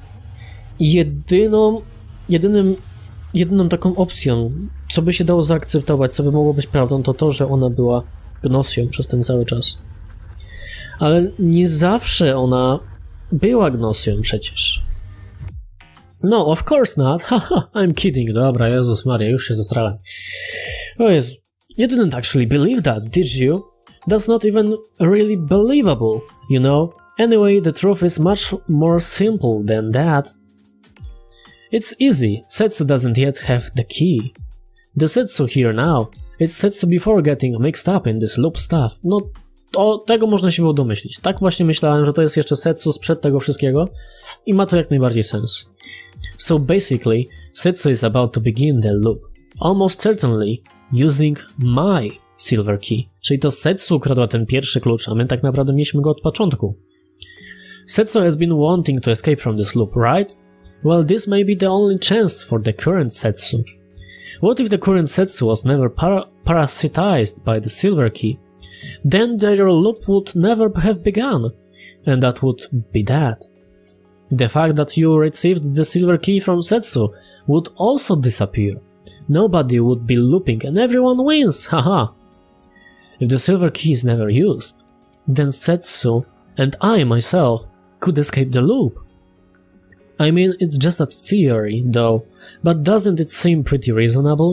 Speaker 1: jedyną taką opcją, co by się dało zaakceptować, co by mogło być prawdą, to to, że ona była Gnosją przez ten cały czas. Ale nie zawsze ona była Gnosją przecież. No, of course not. Haha, I'm kidding. Dobra, Jezus Maria, już się zesrałem. O Jezu. You didn't actually believe that, did you? That's not even really believable, you know? Anyway, the truth is much more simple than that. It's easy. Setsu doesn't yet have the key. The Setsu here now. It's Setsu before getting mixed up in this loop stuff. No, tego można się było domyślić. Tak właśnie myślałem, że to jest jeszcze Setsu sprzed tego wszystkiego i ma to jak najbardziej sens. So basically, Setsu is about to begin the loop. Almost certainly using my silver key. Czyli to Setsu ukradła ten pierwszy klucz, a my tak naprawdę mieliśmy go od początku. Setsu has been wanting to escape from this loop, right? Well, this may be the only chance for the current Setsu. What if the current Setsu was never parasitized by the Silver Key? Then their loop would never have begun, and that would be that. The fact that you received the Silver Key from Setsu would also disappear. Nobody would be looping and everyone wins, haha. If the Silver Key is never used, then Setsu and I myself could escape the loop. I mean, it's just a theory, though, but doesn't it seem pretty reasonable?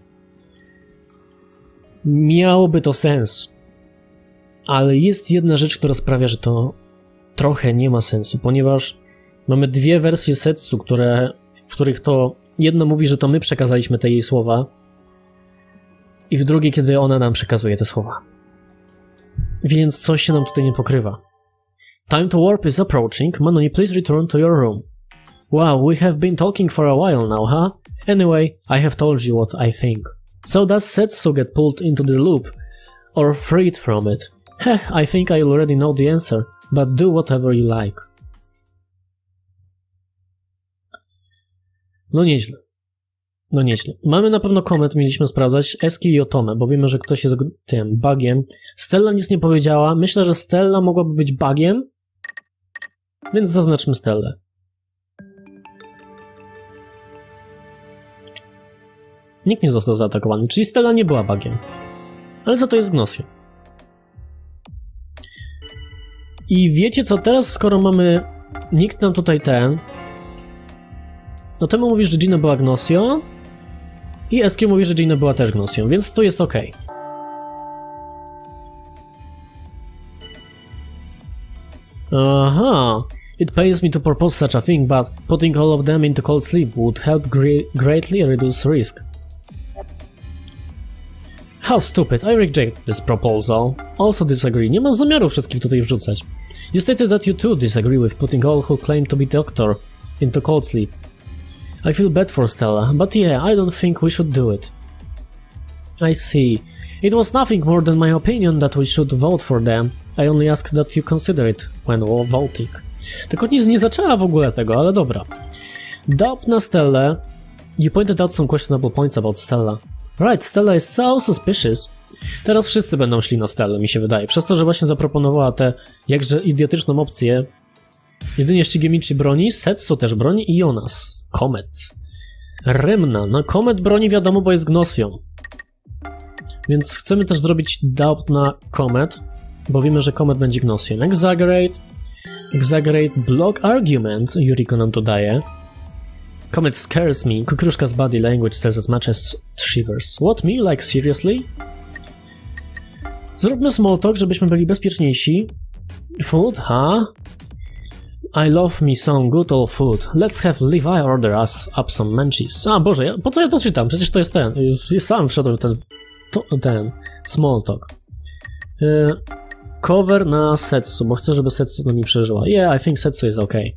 Speaker 1: Miałoby to sens. Ale jest jedna rzecz, która sprawia, że to trochę nie ma sensu, ponieważ mamy dwie wersje Setsu, w których to jedna mówi, że to my przekazaliśmy te jej słowa i w drugiej, kiedy ona nam przekazuje te słowa. Więc coś się nam tutaj nie pokrywa. Time to warp is approaching. Manoni, please return to your room. Wow, we have been talking for a while now, huh? Anyway, I have told you what I think. So does Setsu get pulled into the loop or freed from it? Heh, I think I already know the answer, but do whatever you like. No nieźle. No nieźle. Mamy na pewno Comet, mieliśmy sprawdzać, Eski i Otome, bo wiemy, że ktoś jest tym bugiem. Stella nic nie powiedziała. Myślę, że Stella mogłaby być bugiem, więc zaznaczmy Stellę. Nikt nie został zaatakowany, czyli Stella nie była bugiem. Ale za to jest Gnosio. I wiecie co, teraz skoro mamy... Nikt nam tutaj no temu mówi, że Gino była Gnosio i Eski mówi, że Gino była też Gnosią, więc to jest ok. Aha. It pains me to propose such a thing, but putting all of them into cold sleep would help greatly reduce risk. How stupid, I reject this proposal. Also disagree. Nie mam zamiaru wszystkich tutaj wrzucać. You stated that you too disagree with putting all who claim to be doctor into cold sleep. I feel bad for Stella, but yeah, I don't think we should do it. I see. It was nothing more than my opinion that we should vote for them. I only asked that you consider it when voting. Tylko nic nie zaczęła w ogóle tego, ale dobra. Doubt na Stellę. You pointed out some questionable points about Stella. Right, Stella is so suspicious. Teraz wszyscy będą szli na Stellę, mi się wydaje. Przez to, że właśnie zaproponowała tę jakże idiotyczną opcję. Jedynie Shigemichi broni, Setsu też broni i Jonas. Comet. Remna. No Comet broni wiadomo, bo jest Gnosią. Więc chcemy też zrobić doubt na Comet, bo wiemy, że Comet będzie Gnosią. Exaggerate. Exaggerate block argument. Yuriko nam to daje. Comet scares me. Kukruszka's body language says as much as shivers. What me? Like seriously? Zróbmy small talk, żebyśmy byli bezpieczniejsi. Food, huh? I love me some good old food. Let's have Levi order us up some munchies. A Boże, po co ja to czytam? Przecież to jest ten. Sam wszedłem w ten small talk. Cover na Setsu, bo chcę, żeby Setsu z nami przeżyła. Yeah, I think Setsu is okay.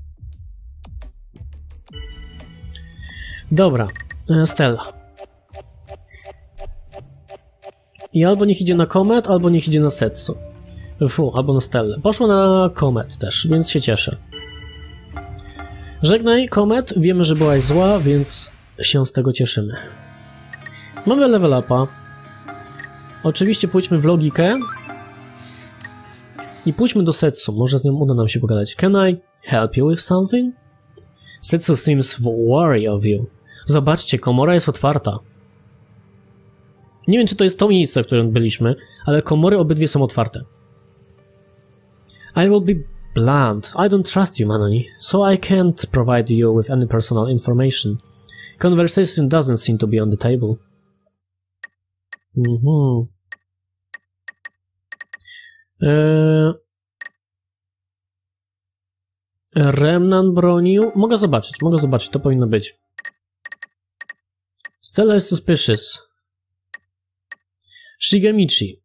Speaker 1: Dobra, Stella. I albo niech idzie na Comet, albo niech idzie na Setsu. Albo na Stellę. Poszło na Comet też, więc się cieszę. Żegnaj, Comet. Wiemy, że byłaś zła, więc się z tego cieszymy. Mamy level upa. Oczywiście pójdźmy w logikę. I pójdźmy do Setsu. Może z nią uda nam się pogadać. Can I help you with something? Setsu seems wary of you. Zobaczcie, komora jest otwarta. Nie wiem, czy to jest to miejsce, w którym byliśmy, ale komory obydwie są otwarte. I will be blunt. I don't trust you, Manoni, so I can't provide you with any personal information. Conversation doesn't seem to be on the table. Remnant bronił. Mogę zobaczyć, to powinno być. Stella is suspicious. Shigemichi.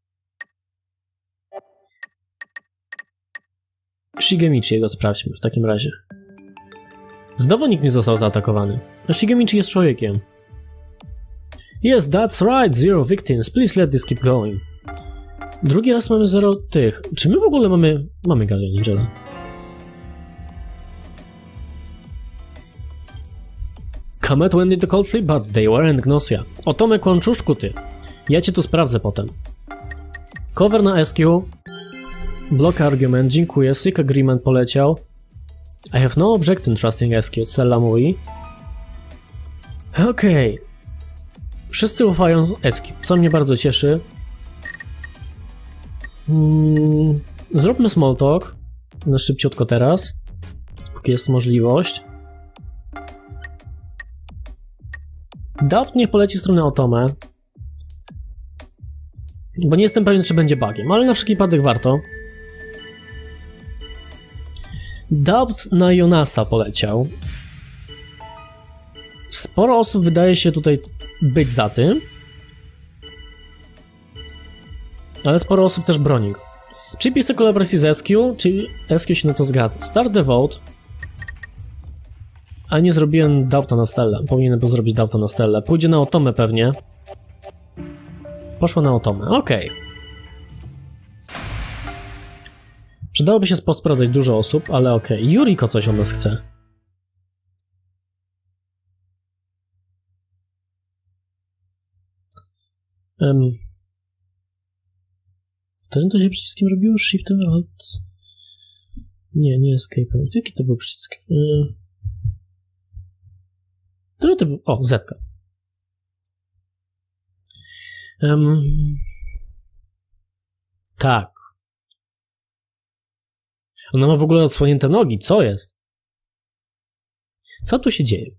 Speaker 1: Shigemichi'ego sprawdźmy w takim razie. Znowu nikt nie został zaatakowany. A Shigemichi jest człowiekiem. Yes, that's right, 0 victims. Please let this keep going. Drugi raz mamy 0 tych. Czy my w ogóle mamy Guardian Angela? Comet went into cold sleep, but they weren't Gnosia. Otome kłamczuszku ty. Ja cię tu sprawdzę potem. Cover na SQ. Block argument, dziękuję. Sick agreement poleciał. I have no objection trusting SQ, Stella mówi. Okej. Wszyscy ufają SQ, co mnie bardzo cieszy. Zróbmy small talk. No szybciutko teraz. Póki jest możliwość. Doubt niech poleci w stronę Otome. Bo nie jestem pewien, czy będzie bugiem, ale na wszelki wypadek warto. Doubt na Jonasa poleciał. Sporo osób wydaje się tutaj być za tym. Ale sporo osób też broni go. Czy pisy kolaboracji z SQ, czy SQ się na to zgadza? Start the vote. A nie zrobiłem Doubta na Stellę. Powinienem był zrobić Doubta na Stellę. Pójdzie na Otomę pewnie. Poszło na Otomę, okej. Przydałoby się posprawdzać dużo osób, ale okej. Yuriko coś od nas chce. To się przyciskiem robiło? Shift Alt? Nie Escape. Jaki to był przycisk? Który to był? O, Z. Tak. Ona ma w ogóle odsłonięte nogi. Co jest? Co tu się dzieje?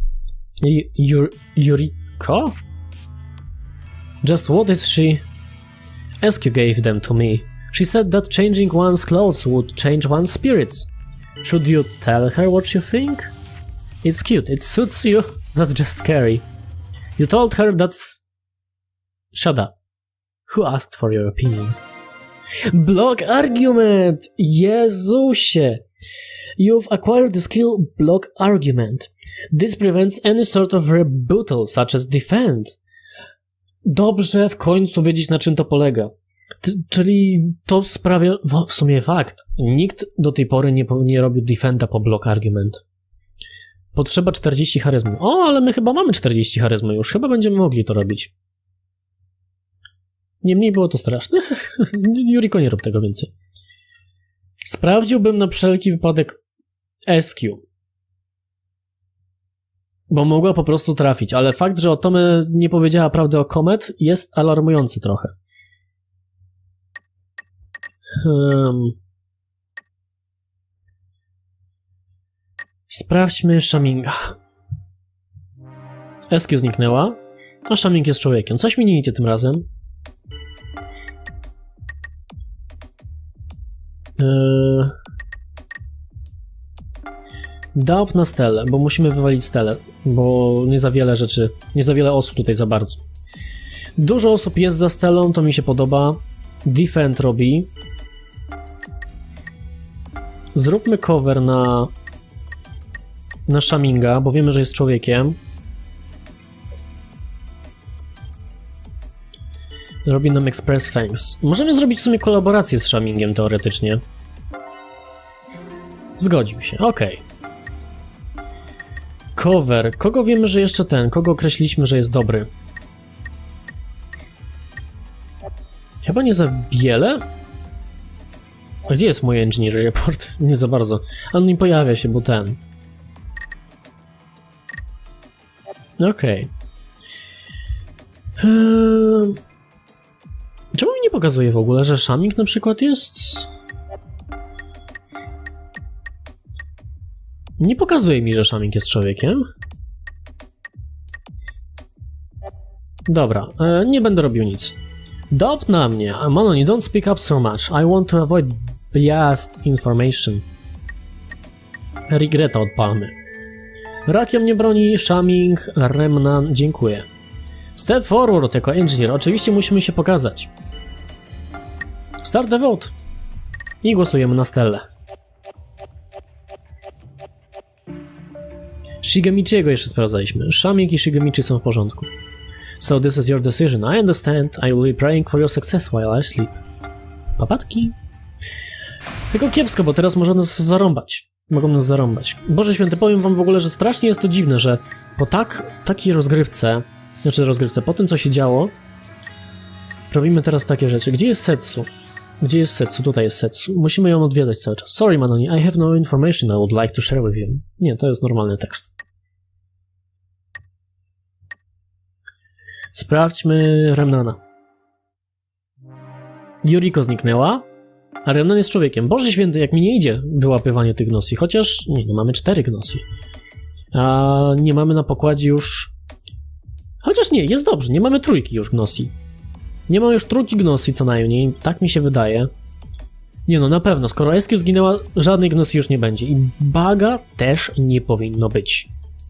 Speaker 1: Yuriko? Just what is she? SQ gave them to me. She said that changing one's clothes would change one's spirits. Should you tell her what you think? It's cute. It suits you. That's just scary. You told her that's... Shut up. Who asked for your opinion? Block argument! Jezusie! You've acquired the skill block argument. This prevents any sort of rebuttal, such as defend. Dobrze w końcu wiedzieć, na czym to polega. Czyli to sprawia... W sumie fakt. Nikt do tej pory nie robił defenda po block argument. Potrzeba 40 charyzmy. O, ale my chyba mamy 40 charyzmy już. Chyba będziemy mogli to robić. Niemniej było to straszne. Yuriko, nie rób tego więcej. Sprawdziłbym na wszelki wypadek SQ. Bo mogła po prostu trafić, ale fakt, że Otome nie powiedziała prawdy o Comet, jest alarmujący trochę. Sprawdźmy Shaminga. SQ zniknęła, a Shaming jest człowiekiem. Coś mi nie idzie tym razem. Doubt na Stellę, bo musimy wywalić Stellę, bo nie za wiele rzeczy, nie za wiele osób tutaj za bardzo. Dużo osób jest za Stellą, to mi się podoba. Defend robi. Zróbmy cover na Shaminga, bo wiemy, że jest człowiekiem. Robi nam Express Thanks. Możemy zrobić w sumie kolaborację z Shamingiem teoretycznie. Zgodził się, okej. Cover. Kogo wiemy, że jeszcze ten? Kogo określiliśmy, że jest dobry? Chyba nie za wiele? A gdzie jest mój engineer report? Nie za bardzo. On nie pojawia się, bo ten. Okej. Czemu mi nie pokazuje w ogóle, że Shaming na przykład jest... Nie pokazuje mi, że Shaming jest człowiekiem. Dobra, nie będę robił nic. Doubt na mnie. Mono, you don't speak up so much. I want to avoid biased information. Regreta odpalmy. Rakia mnie broni, Shaming, Remnan, dziękuję. Step forward jako engineer. Oczywiście musimy się pokazać. Start the vote. I głosujemy na Stellę. Shigemichi'ego jeszcze sprawdzaliśmy. Shaming i Shigemichi są w porządku. So this is your decision. I understand. I will be praying for your success while I sleep. Papatki. Tylko kiepsko, bo teraz można nas zarąbać. Mogą nas zarąbać. Boże święty, powiem wam w ogóle, że strasznie jest to dziwne, że Po takiej rozgrywce, po tym co się działo, robimy teraz takie rzeczy. Gdzie jest Setsu? Gdzie jest Setsu? Tutaj jest Setsu. Musimy ją odwiedzać cały czas. Sorry, Manoni, I have no information I would like to share with you. Nie, to jest normalny tekst. Sprawdźmy Remnana. Yuriko zniknęła, a Remnan jest człowiekiem. Boże święty, jak mi nie idzie wyłapywanie tych gnosji. Chociaż, nie, no mamy 4 gnosje. A nie mamy na pokładzie już... Chociaż nie, jest dobrze, nie mamy 3 już gnosji. Nie ma już 3 gnosji co najmniej, tak mi się wydaje. Nie no, na pewno, skoro SQ zginęła, żadnej gnosji już nie będzie. I baga też nie powinno być.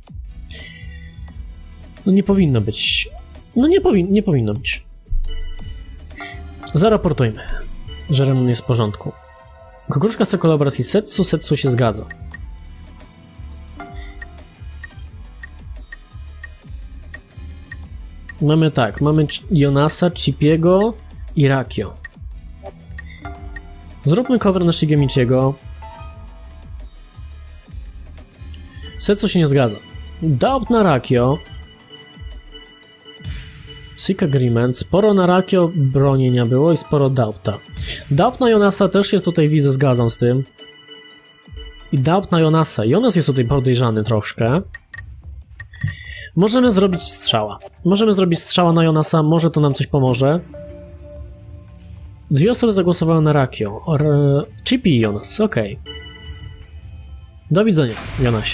Speaker 1: No nie powinno być. No nie powinno być. Zaraportujmy, że Remnan jest w porządku. Kukuruczka chce kolaboracji Setsu, Setsu się zgadza. Mamy tak, mamy Jonasa, Chipiego i Rakio. Zróbmy cover na Shigemichiego. Setsu się nie zgadza. Doubt na Rakio. Seek Agreement. Sporo na Rakio bronienia było i sporo Doubta. Doubt na Jonasa też jest tutaj, widzę, zgadzam z tym. I Doubt na Jonasa. Jonas jest tutaj podejrzany troszkę. Możemy zrobić strzała. Możemy zrobić strzała na Jonasa, może to nam coś pomoże. 2 osoby zagłosowały na Rakio. Chippy i Jonas, okej. Do widzenia, Jonasie.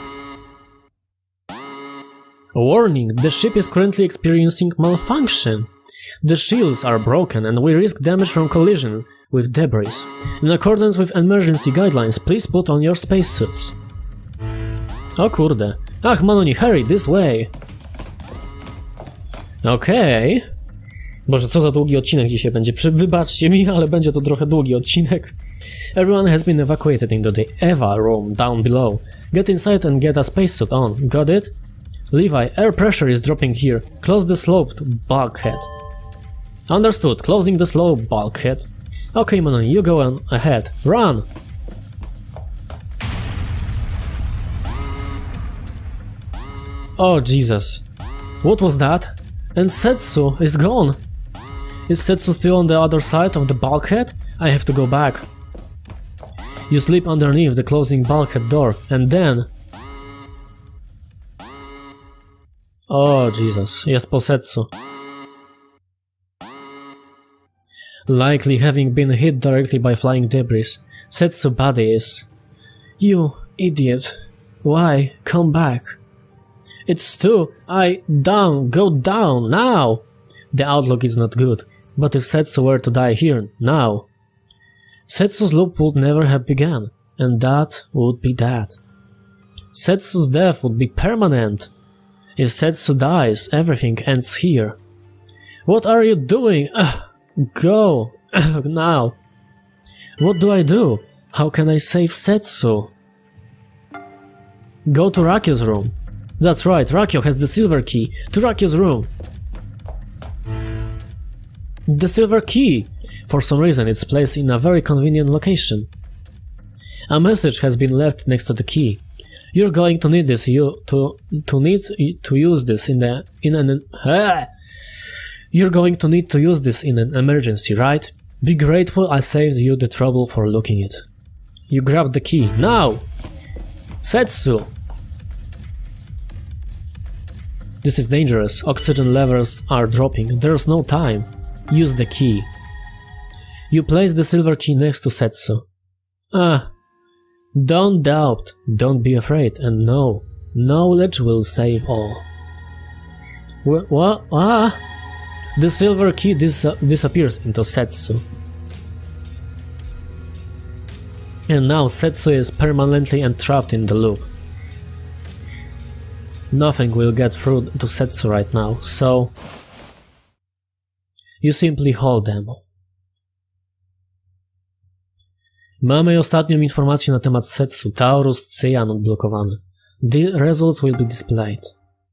Speaker 1: Warning, the ship is currently experiencing malfunction. The shields are broken and we risk damage from collision with debris. In accordance with emergency guidelines, please put on your spacesuits. O kurde. Ach, Manoni, hurry, this way. Okej. Boże, co za długi odcinek dzisiaj będzie. Wybaczcie mi, ale będzie to trochę długi odcinek. Everyone has been evacuated into the EVA room down below. Get inside and get a spacesuit on. Got it? Levi, air pressure is dropping here. Close the sloped bulkhead. Understood. Closing the slope bulkhead. Okay, Manoni, you go on ahead. Run! Oh, Jesus. What was that? And Setsu is gone. Is Setsu still on the other side of the bulkhead? I have to go back. You sleep underneath the closing bulkhead door, and then... Oh, Jesus. Jest po Setsu. Likely having been hit directly by flying debris. Setsu body is... You idiot. Why? Come back. It's too... Down! Go down! Now! The outlook is not good. But if Setsu were to die here, now... Setsu's loop would never have begun. And that would be that. Setsu's death would be permanent. If Setsu dies, everything ends here. What are you doing? Go! Now! What do I do? How can I save Setsu? Go to Rakio's room. That's right, Rakio has the silver key. To Rakio's room. The silver key! For some reason it's placed in a very convenient location. A message has been left next to the key. You're going to need this You're going to need to use this in an emergency, right? Be grateful I saved you the trouble for looking it. You grab the key. Now! Setsu! This is dangerous. Oxygen levels are dropping. There's no time. Use the key. You place the silver key next to Setsu. Don't doubt, don't be afraid, and know, knowledge will save all. What? The silver key disappears into Setsu. And now Setsu is permanently entrapped in the loop. Nothing will get through to Setsu right now, so... You simply hold them. Mamy ostatnią informację na temat Setsu. Taurus Cyan odblokowany. The results will be displayed.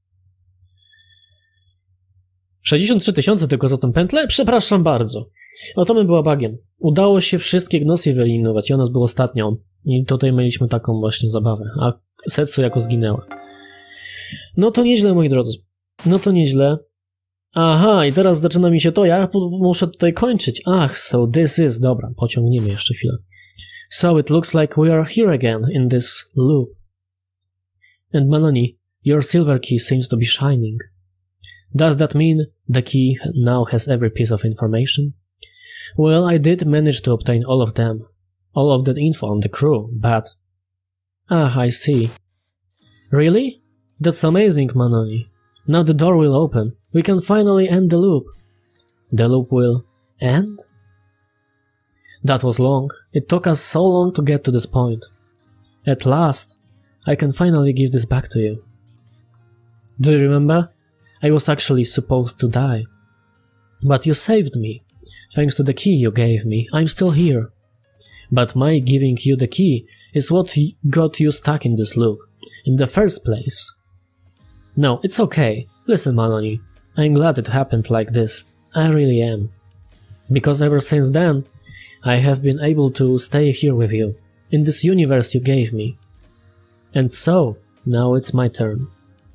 Speaker 1: 63 000 tylko za tę pętlę? Przepraszam bardzo. Oto była bagiem. Udało się wszystkie gnosje wyeliminować i ona była ostatnią. I tutaj mieliśmy taką właśnie zabawę. A Setsu jako zginęła. No to nieźle, moi drodzy. No to nieźle. Aha, i teraz zaczyna mi się to, ja muszę tutaj kończyć. Ach, so this is... Dobra, pociągniemy jeszcze chwilę. So it looks like we are here again in this loop. And Maloney, your silver key seems to be shining. Does that mean the key now has every piece of information? Well, I did manage to obtain all of them. All of that info on the crew, but... Ah, I see. Really? That's amazing, Maloney. Now the door will open. We can finally end the loop. The loop will end? That was long. It took us so long to get to this point. At last, I can finally give this back to you. Do you remember? I was actually supposed to die. But you saved me. Thanks to the key you gave me, I'm still here. But my giving you the key is what got you stuck in this loop, in the first place. No, it's okay. Listen, Maloney, I'm glad it happened like this. I really am. Because ever since then, I have been able to stay here with you, in this universe you gave me. And so, now it's my turn.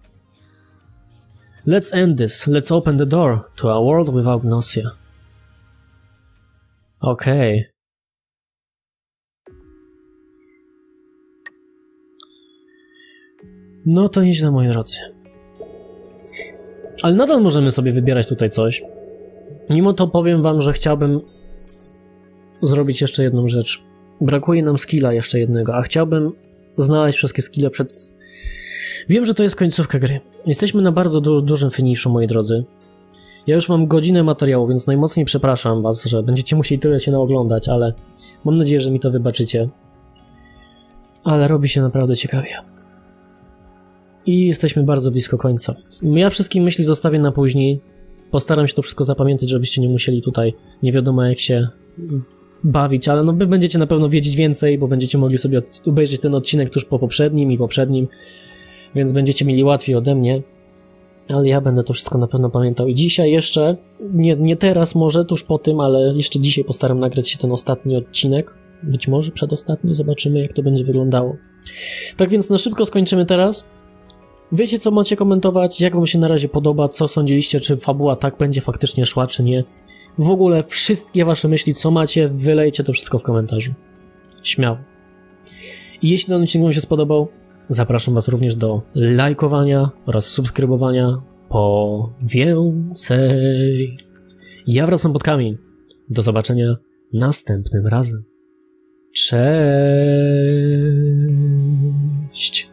Speaker 1: Let's end this. Let's open the door to a world without nausea. Okej. No to nieźle, moi drodzy. Ale nadal możemy sobie wybierać tutaj coś. Mimo to powiem wam, że chciałbym zrobić jeszcze jedną rzecz. Brakuje nam skilla jeszcze jednego, a chciałbym znaleźć wszystkie skille przed... Wiem, że to jest końcówka gry. Jesteśmy na bardzo dużym finiszu, moi drodzy. Ja już mam godzinę materiału, więc najmocniej przepraszam was, że będziecie musieli tyle się naoglądać, ale mam nadzieję, że mi to wybaczycie. Ale robi się naprawdę ciekawie. I jesteśmy bardzo blisko końca. Ja wszystkie myśli zostawię na później. Postaram się to wszystko zapamiętać, żebyście nie musieli tutaj nie wiadomo jak się bawić, ale no wy będziecie na pewno wiedzieć więcej, bo będziecie mogli sobie obejrzeć ten odcinek tuż po poprzednim i poprzednim, więc będziecie mieli łatwiej ode mnie. Ale ja będę to wszystko na pewno pamiętał. I dzisiaj jeszcze, nie teraz może, tuż po tym, ale jeszcze dzisiaj postaram nagrać się ten ostatni odcinek. Być może przedostatni, zobaczymy jak to będzie wyglądało. Tak więc na szybko skończymy teraz. Wiecie co macie komentować, jak wam się na razie podoba, co sądziliście, czy fabuła tak będzie faktycznie szła, czy nie. W ogóle wszystkie wasze myśli, co macie, wylejcie to wszystko w komentarzu. Śmiało. I jeśli ten odcinek wam się spodobał, zapraszam was również do lajkowania oraz subskrybowania po więcej. Ja wracam pod kamień. Do zobaczenia następnym razem. Cześć!